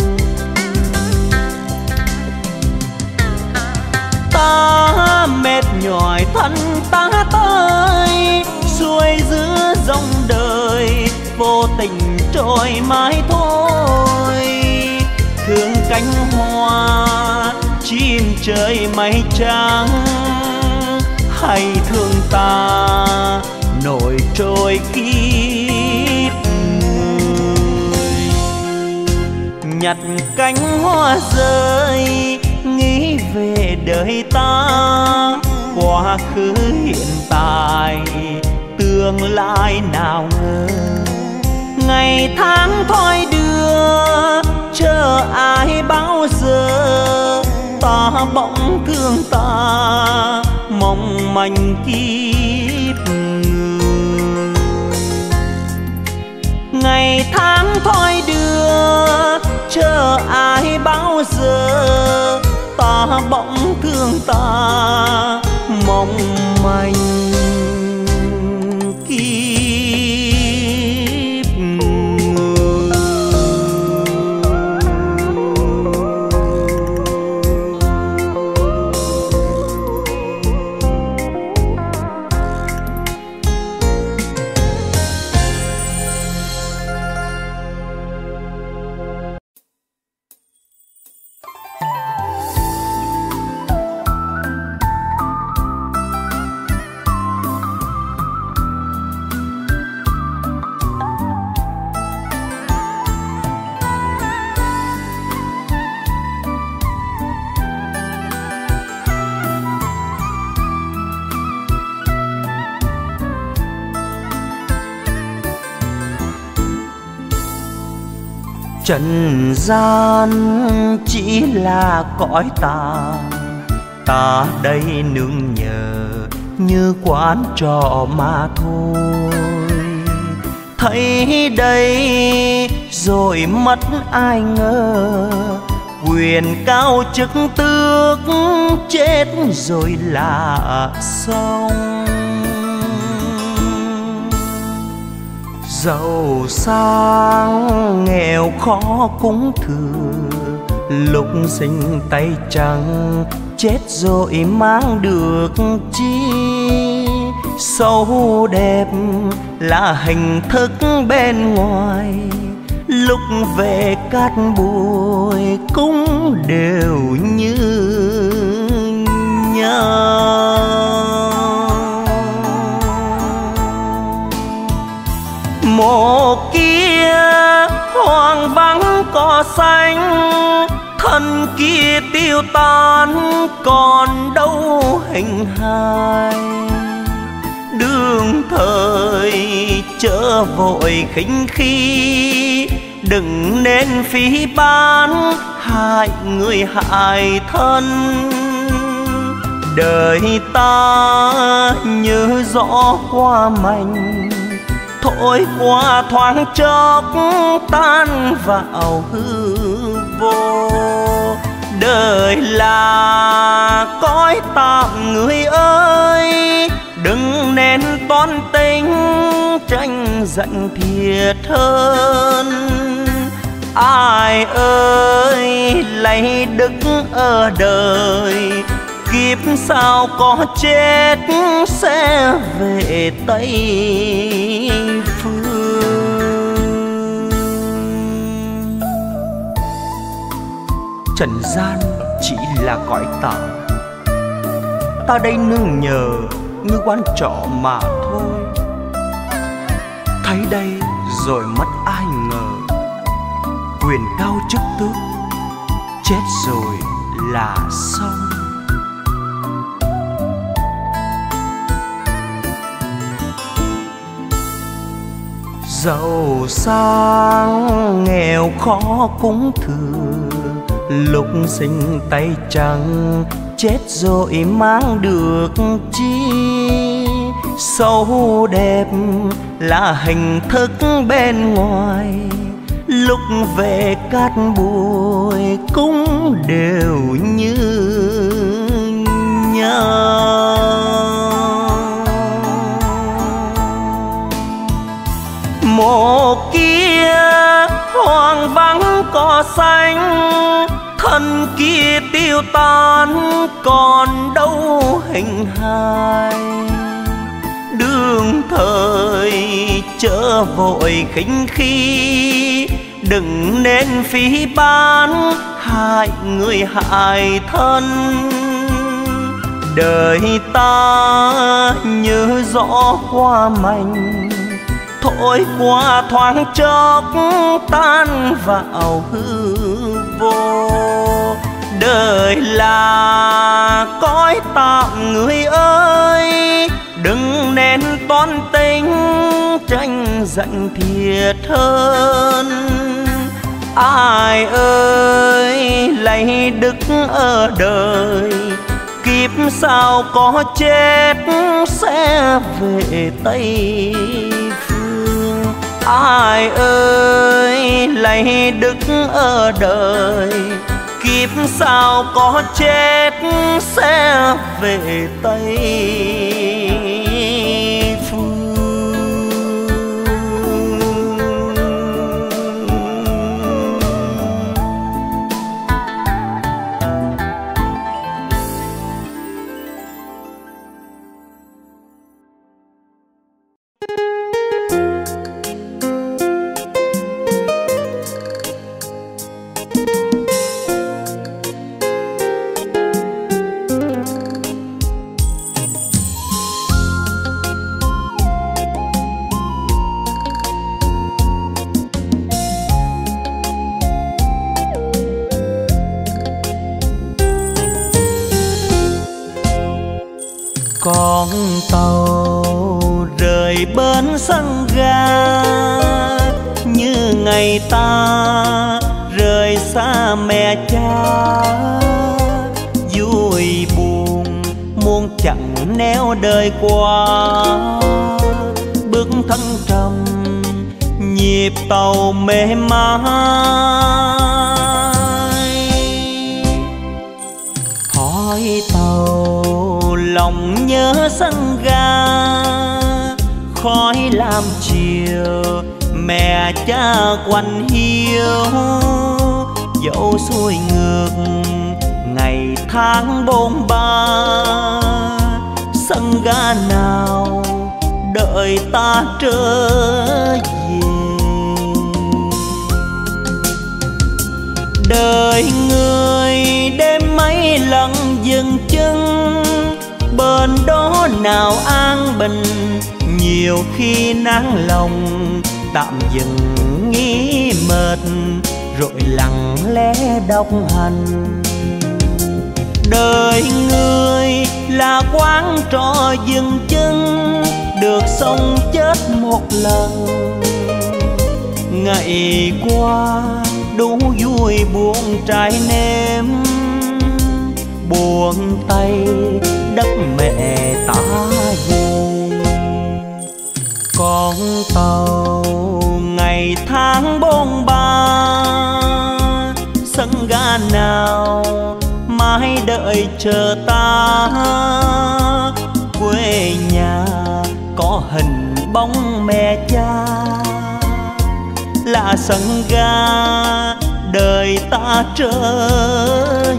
Ta mệt nhòi thân ta tới, xuôi giữa dòng đời vô tình trôi mãi thôi. Thương cánh hoa chim trời mây trắng, hay thương ta nổi trôi kiếp người. Nhặt cánh hoa rơi nghĩ về đời ta, quá khứ hiện tại tương lai nào ngờ. Ngày tháng thôi đưa chờ ai bao giờ, ta bỗng thương ta mong manh kiếp người. Ngày tháng thôi đưa chờ ai bao giờ, ta bỗng thương ta mong manh kiếp người. Trần gian chỉ là cõi tà, ta đây nương nhờ như quán trọ mà thôi. Thấy đây rồi mất ai ngờ, quyền cao chức tước chết rồi là xong. Giàu sang nghèo khó cũng thừa, lúc sinh tay trắng chết rồi mang được chi. Xấu đẹp là hình thức bên ngoài, lúc về cát bụi cũng đều như nhau. Mộ kia hoang vắng cỏ xanh, thân kia tiêu tan còn đâu hình hài. Đường thời chớ vội khinh khi, đừng nên phí bán hại người hại thân. Đời ta như gió qua mành, thổi qua thoáng chốc tan vào hư vô. Đời là cõi tạm người ơi, đừng nên toan tính tranh giành thiệt hơn. Ai ơi lấy đức ở đời, kiếp sau có chết sẽ về Tây Phương. Trần gian chỉ là cõi tạm, ta đây nương nhờ như quán trọ mà thôi. Thấy đây rồi mất ai ngờ, quyền cao chức tước chết rồi là xong. Giàu sang nghèo khó cũng thừa, lúc sinh tay trắng chết rồi mang được chi. Xấu đẹp là hình thức bên ngoài, lúc về cát bụi cũng đều như nhau. Mộ kia hoang vắng cỏ xanh, thân kia tiêu tan còn đâu hình hài. Đường thời chớ vội khinh khi, đừng nên phí bán hại người hại thân. Đời ta như gió qua mành, thổi qua thoáng chốc tan vào hư vô. Đời là cõi tạm người ơi, đừng nên toan tính tranh giành thiệt hơn. Ai ơi lấy đức ở đời, kiếp sau có chết sẽ về Tây Phương. Ai ơi lấy đức ở đời, kiếp sau có chết sẽ về Tây Phương. Con tàu rời bến sân ga, như ngày ta rời xa mẹ cha. Vui buồn muôn chặng nẻo đời qua, bước thân trầm nhịp tàu mê mai. Hỏi tàu lòng nhớ sân ga, khói lam chiều mẹ cha quạnh hiu. Dẫu xuôi ngược ngày tháng bôn ba, sân ga nào đợi ta trở về. Đời người đêm mấy lần dừng chân, bên đó nào an bình. Nhiều khi nản lòng tạm dừng nghĩ mệt, rồi lặng lẽ độc hành. Đời người là quán trò dừng chân, được sống chết một lần. Ngày qua đủ vui buồn trái nếm, buông tay đất mẹ ta về. Con tàu ngày tháng bôn ba, sân ga nào mãi đợi chờ ta. Quê nhà có hình bóng mẹ cha, là sân ga đời ta trở về.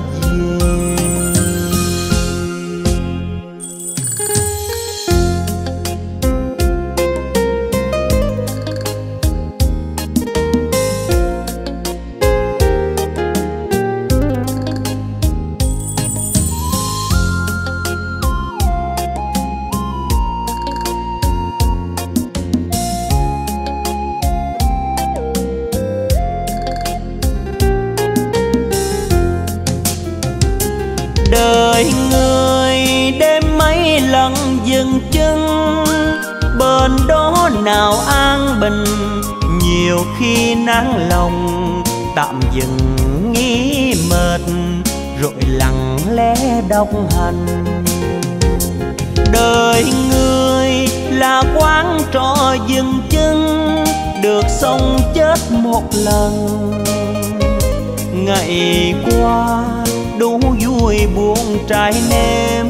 Đời người đêm mấy lần dừng chân, bên đó nào an bình. Nhiều khi nản lòng tạm dừng nghĩ mệt, rồi lặng lẽ độc hành. Đời người là quán trò dừng chân, được sống chết một lần. Ngày qua đủ vui buồn trái nếm,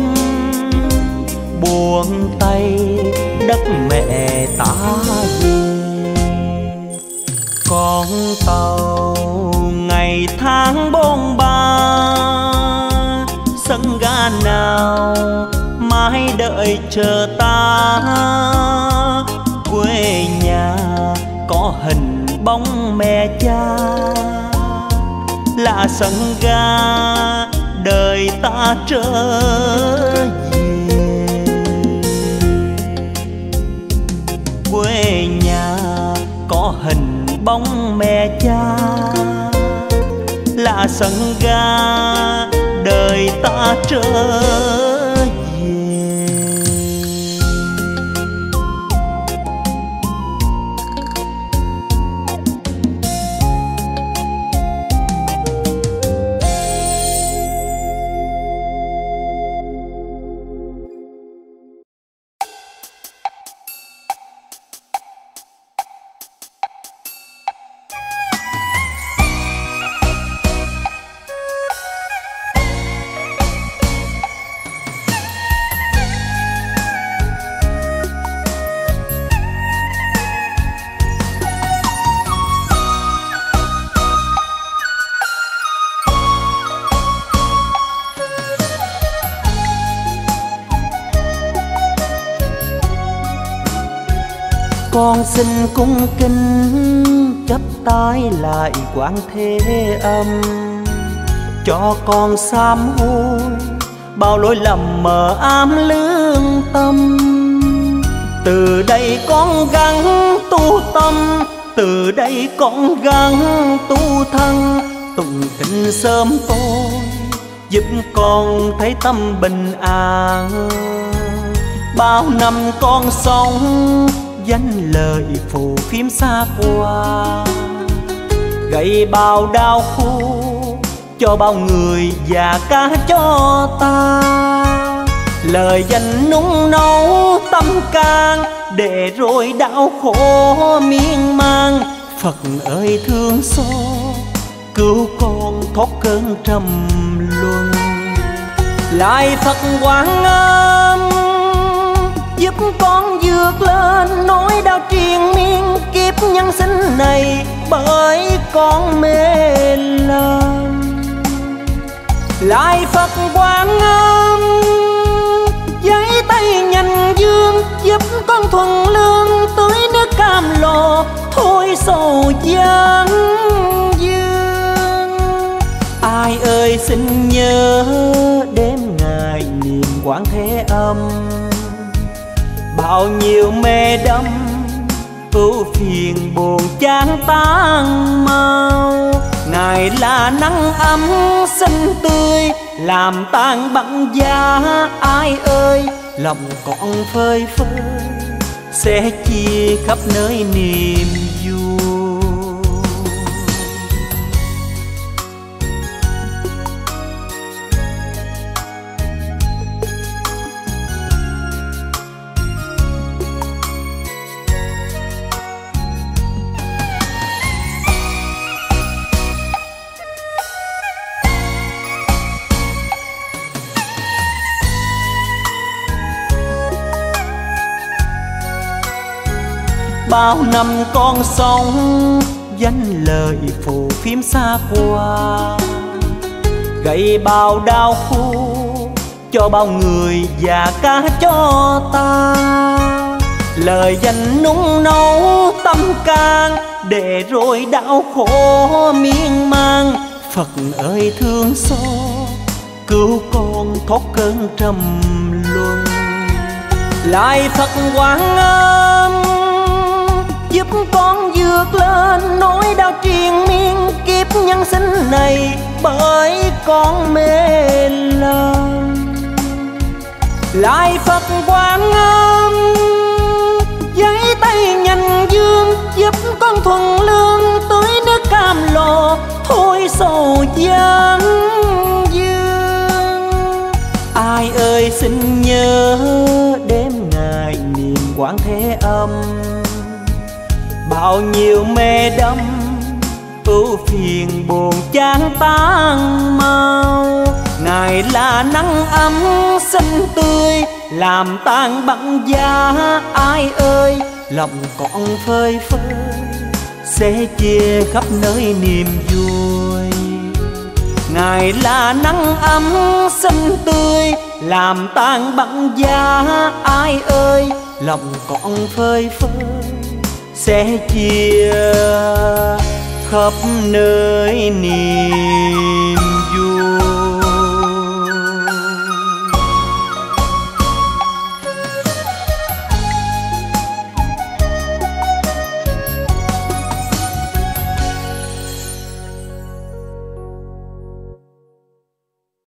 buông tay đất mẹ ta về. Con tàu ngày tháng bôn ba, sân ga nào mãi đợi chờ ta. Quê nhà có hình bóng mẹ cha, là sân ga đời ta trở về. Quê nhà có hình bóng mẹ cha, là sân ga đời ta trở về. Con xin cung kính chắp tay lại Quan Thế Âm, cho con sám hối bao lỗi lầm mờ ám lương tâm. Từ đây con gắng tu tâm, từ đây con gắng tu thân, tụng kinh sớm tối giúp con thấy tâm bình an. Bao năm con sống danh lời phù phiếm xa qua, gây bao đau khổ cho bao người và cả cho ta. Lời danh nung nấu tâm can, để rồi đau khổ miên man. Phật ơi thương xót, cứu con thoát cơn trầm luân. Lại Phật Quan Âm, giúp con vượt lên nỗi đau triền miên kiếp nhân sinh này, bởi con mê lầm. Lại Phật Quan Âm, giấy tay nhanh dương giúp con thuần lương, tưới nước cam lồ thôi sầu gian dương. Ai ơi xin nhớ đêm ngày niệm Quán Thế Âm, bao nhiêu mê đắm ưu phiền buồn chán tan mau. Ngài là nắng ấm xinh tươi, làm tan băng giá. Ai ơi lòng con phơi phới, sẽ chia khắp nơi niềm vui. Bao năm con sống danh lời phù phiếm xa qua, gây bao đau khổ cho bao người và cả cho ta. Lời danh nung nấu tâm can, để rồi đau khổ miên man. Phật ơi thương xót, cứu con thoát cơn trầm luân. Lại Phật Quan Âm, giúp con vượt lên nỗi đau triền miên kiếp nhân sinh này, bởi con mê lầm. Lại Phật Quan Âm, giấy tay nhanh dương giúp con thuần lương, tưới nước cam lồ thôi sầu gian dương. Ai ơi xin nhớ đêm ngày niệm Quán Thế Âm, bao nhiêu mê đắm ưu phiền buồn chán tan mau. Ngài là nắng ấm xinh tươi, làm tan băng giá. Ai ơi lòng con phơi phới, sẽ chia khắp nơi niềm vui. Ngài là nắng ấm xinh tươi, làm tan băng giá. Ai ơi lòng con phơi phới, sẽ chia khắp nơi niềm vui.